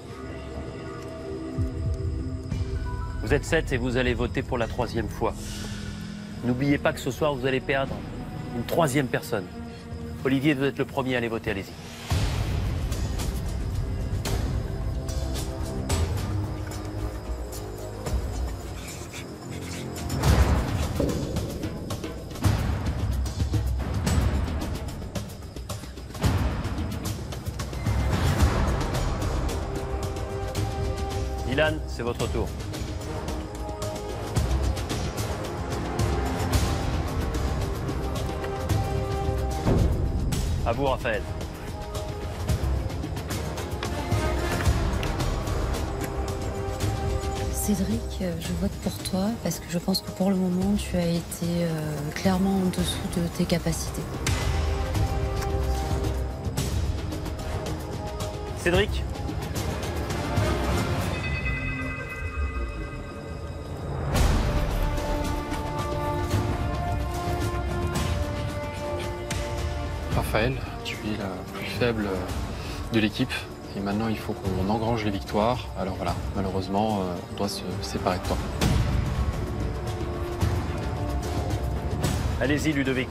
Vous êtes sept et vous allez voter pour la troisième fois. N'oubliez pas que ce soir, vous allez perdre une troisième personne. Olivier, vous êtes le premier à aller voter, allez-y. Dylan, c'est votre tour. À vous, Raphaël. Cédric, je vote pour toi parce que je pense que pour le moment, tu as été euh, clairement en dessous de tes capacités. Cédric. Raphaël, tu es la plus faible de l'équipe et maintenant il faut qu'on engrange les victoires. Alors voilà, malheureusement, on doit se séparer de toi. Allez-y, Ludovic.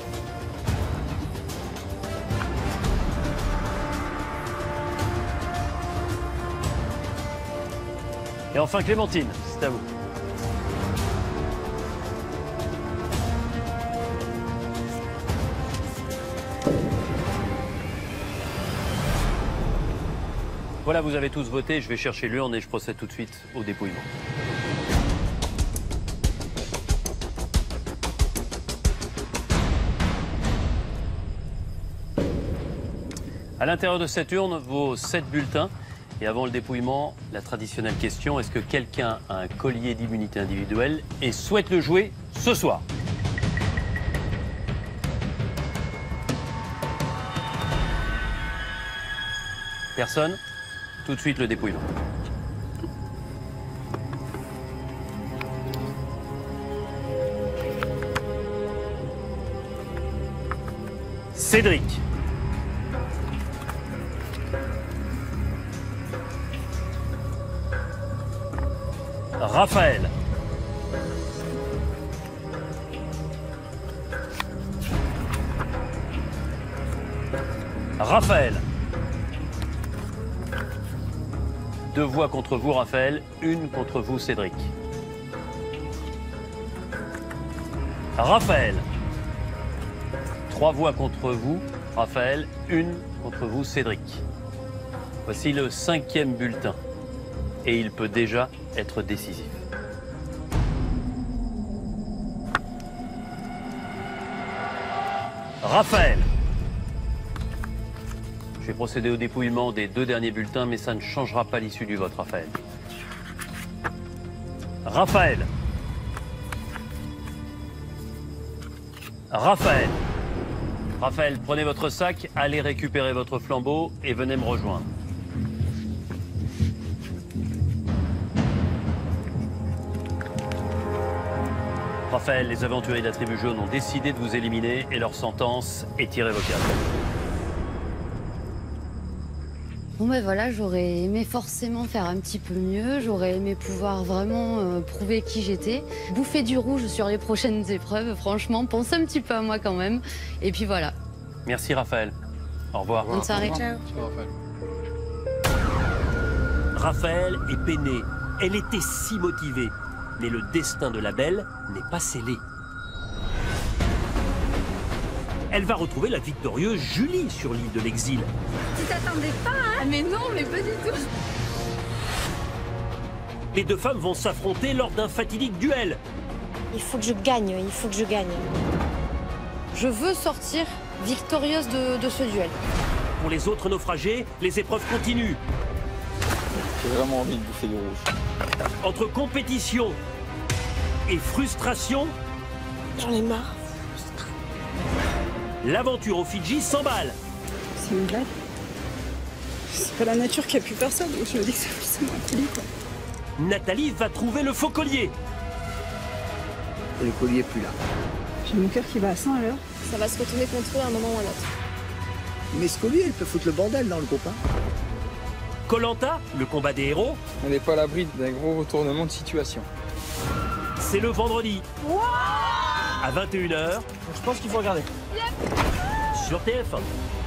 Et enfin, Clémentine, c'est à vous. Voilà, vous avez tous voté, je vais chercher l'urne et je procède tout de suite au dépouillement. À l'intérieur de cette urne, vos sept bulletins. Et avant le dépouillement, la traditionnelle question, est-ce que quelqu'un a un collier d'immunité individuelle et souhaite le jouer ce soir? Personne? Tout de suite le dépouillement. Cédric. Raphaël. Raphaël. Deux voix contre vous, Raphaël. Une contre vous, Cédric. Raphaël. Trois voix contre vous, Raphaël. Une contre vous, Cédric. Voici le cinquième bulletin. Et il peut déjà être décisif. Raphaël. Je vais procéder au dépouillement des deux derniers bulletins, mais ça ne changera pas l'issue du vote, Raphaël. Raphaël. Raphaël. Raphaël, prenez votre sac, allez récupérer votre flambeau et venez me rejoindre. Raphaël, les aventuriers de la tribu jaune ont décidé de vous éliminer et leur sentence est irrévocable. Bon ben voilà, j'aurais aimé forcément faire un petit peu mieux, j'aurais aimé pouvoir vraiment euh, prouver qui j'étais, bouffer du rouge sur les prochaines épreuves, franchement, pensez un petit peu à moi quand même, et puis voilà. Merci Raphaël, au revoir. Bonne soirée. Ciao. Raphaël est peiné, elle était si motivée, mais le destin de la belle n'est pas scellé. Elle va retrouver la victorieuse Julie sur l'île de l'exil. Tu t'attendais pas, hein? Mais non, mais pas du tout. Les deux femmes vont s'affronter lors d'un fatidique duel. Il faut que je gagne, il faut que je gagne. Je veux sortir victorieuse de, de ce duel. Pour les autres naufragés, les épreuves continuent. J'ai vraiment envie de bouffer du rouge. Entre compétition et frustration, j'en ai marre. L'aventure aux Fidji s'emballe. C'est une blague. C'est pas la nature qui a pu faire ça, donc je me dis que c'est forcément un collier, quoi. Nathalie va trouver le faux collier. Et le collier est plus là. J'ai mon cœur qui va à cent à l'heure. Ça va se retourner contre eux à un moment ou à un autre. Mais ce collier, il peut foutre le bordel dans le groupe. Hein. Koh-Lanta, le combat des héros. On n'est pas à l'abri d'un gros retournement de situation. C'est le vendredi. Wow à vingt et une heures. Je pense qu'il faut regarder. Yep. Sur T F un.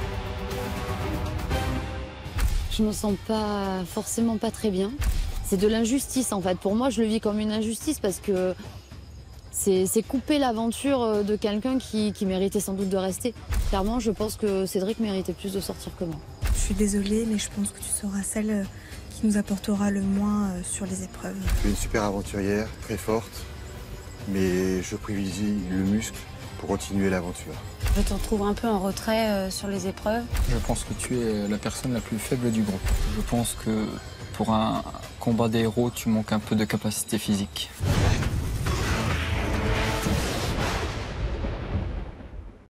Je me sens pas forcément pas très bien. C'est de l'injustice en fait. Pour moi, je le vis comme une injustice parce que c'est couper l'aventure de quelqu'un qui, qui méritait sans doute de rester. Clairement, je pense que Cédric méritait plus de sortir que moi. Je suis désolée, mais je pense que tu seras celle qui nous apportera le moins sur les épreuves. Tu es une super aventurière, très forte, mais je privilégie le muscle pour continuer l'aventure. Je te retrouve un peu en retrait euh, sur les épreuves. Je pense que tu es la personne la plus faible du groupe. Je pense que pour un combat des héros, tu manques un peu de capacité physique.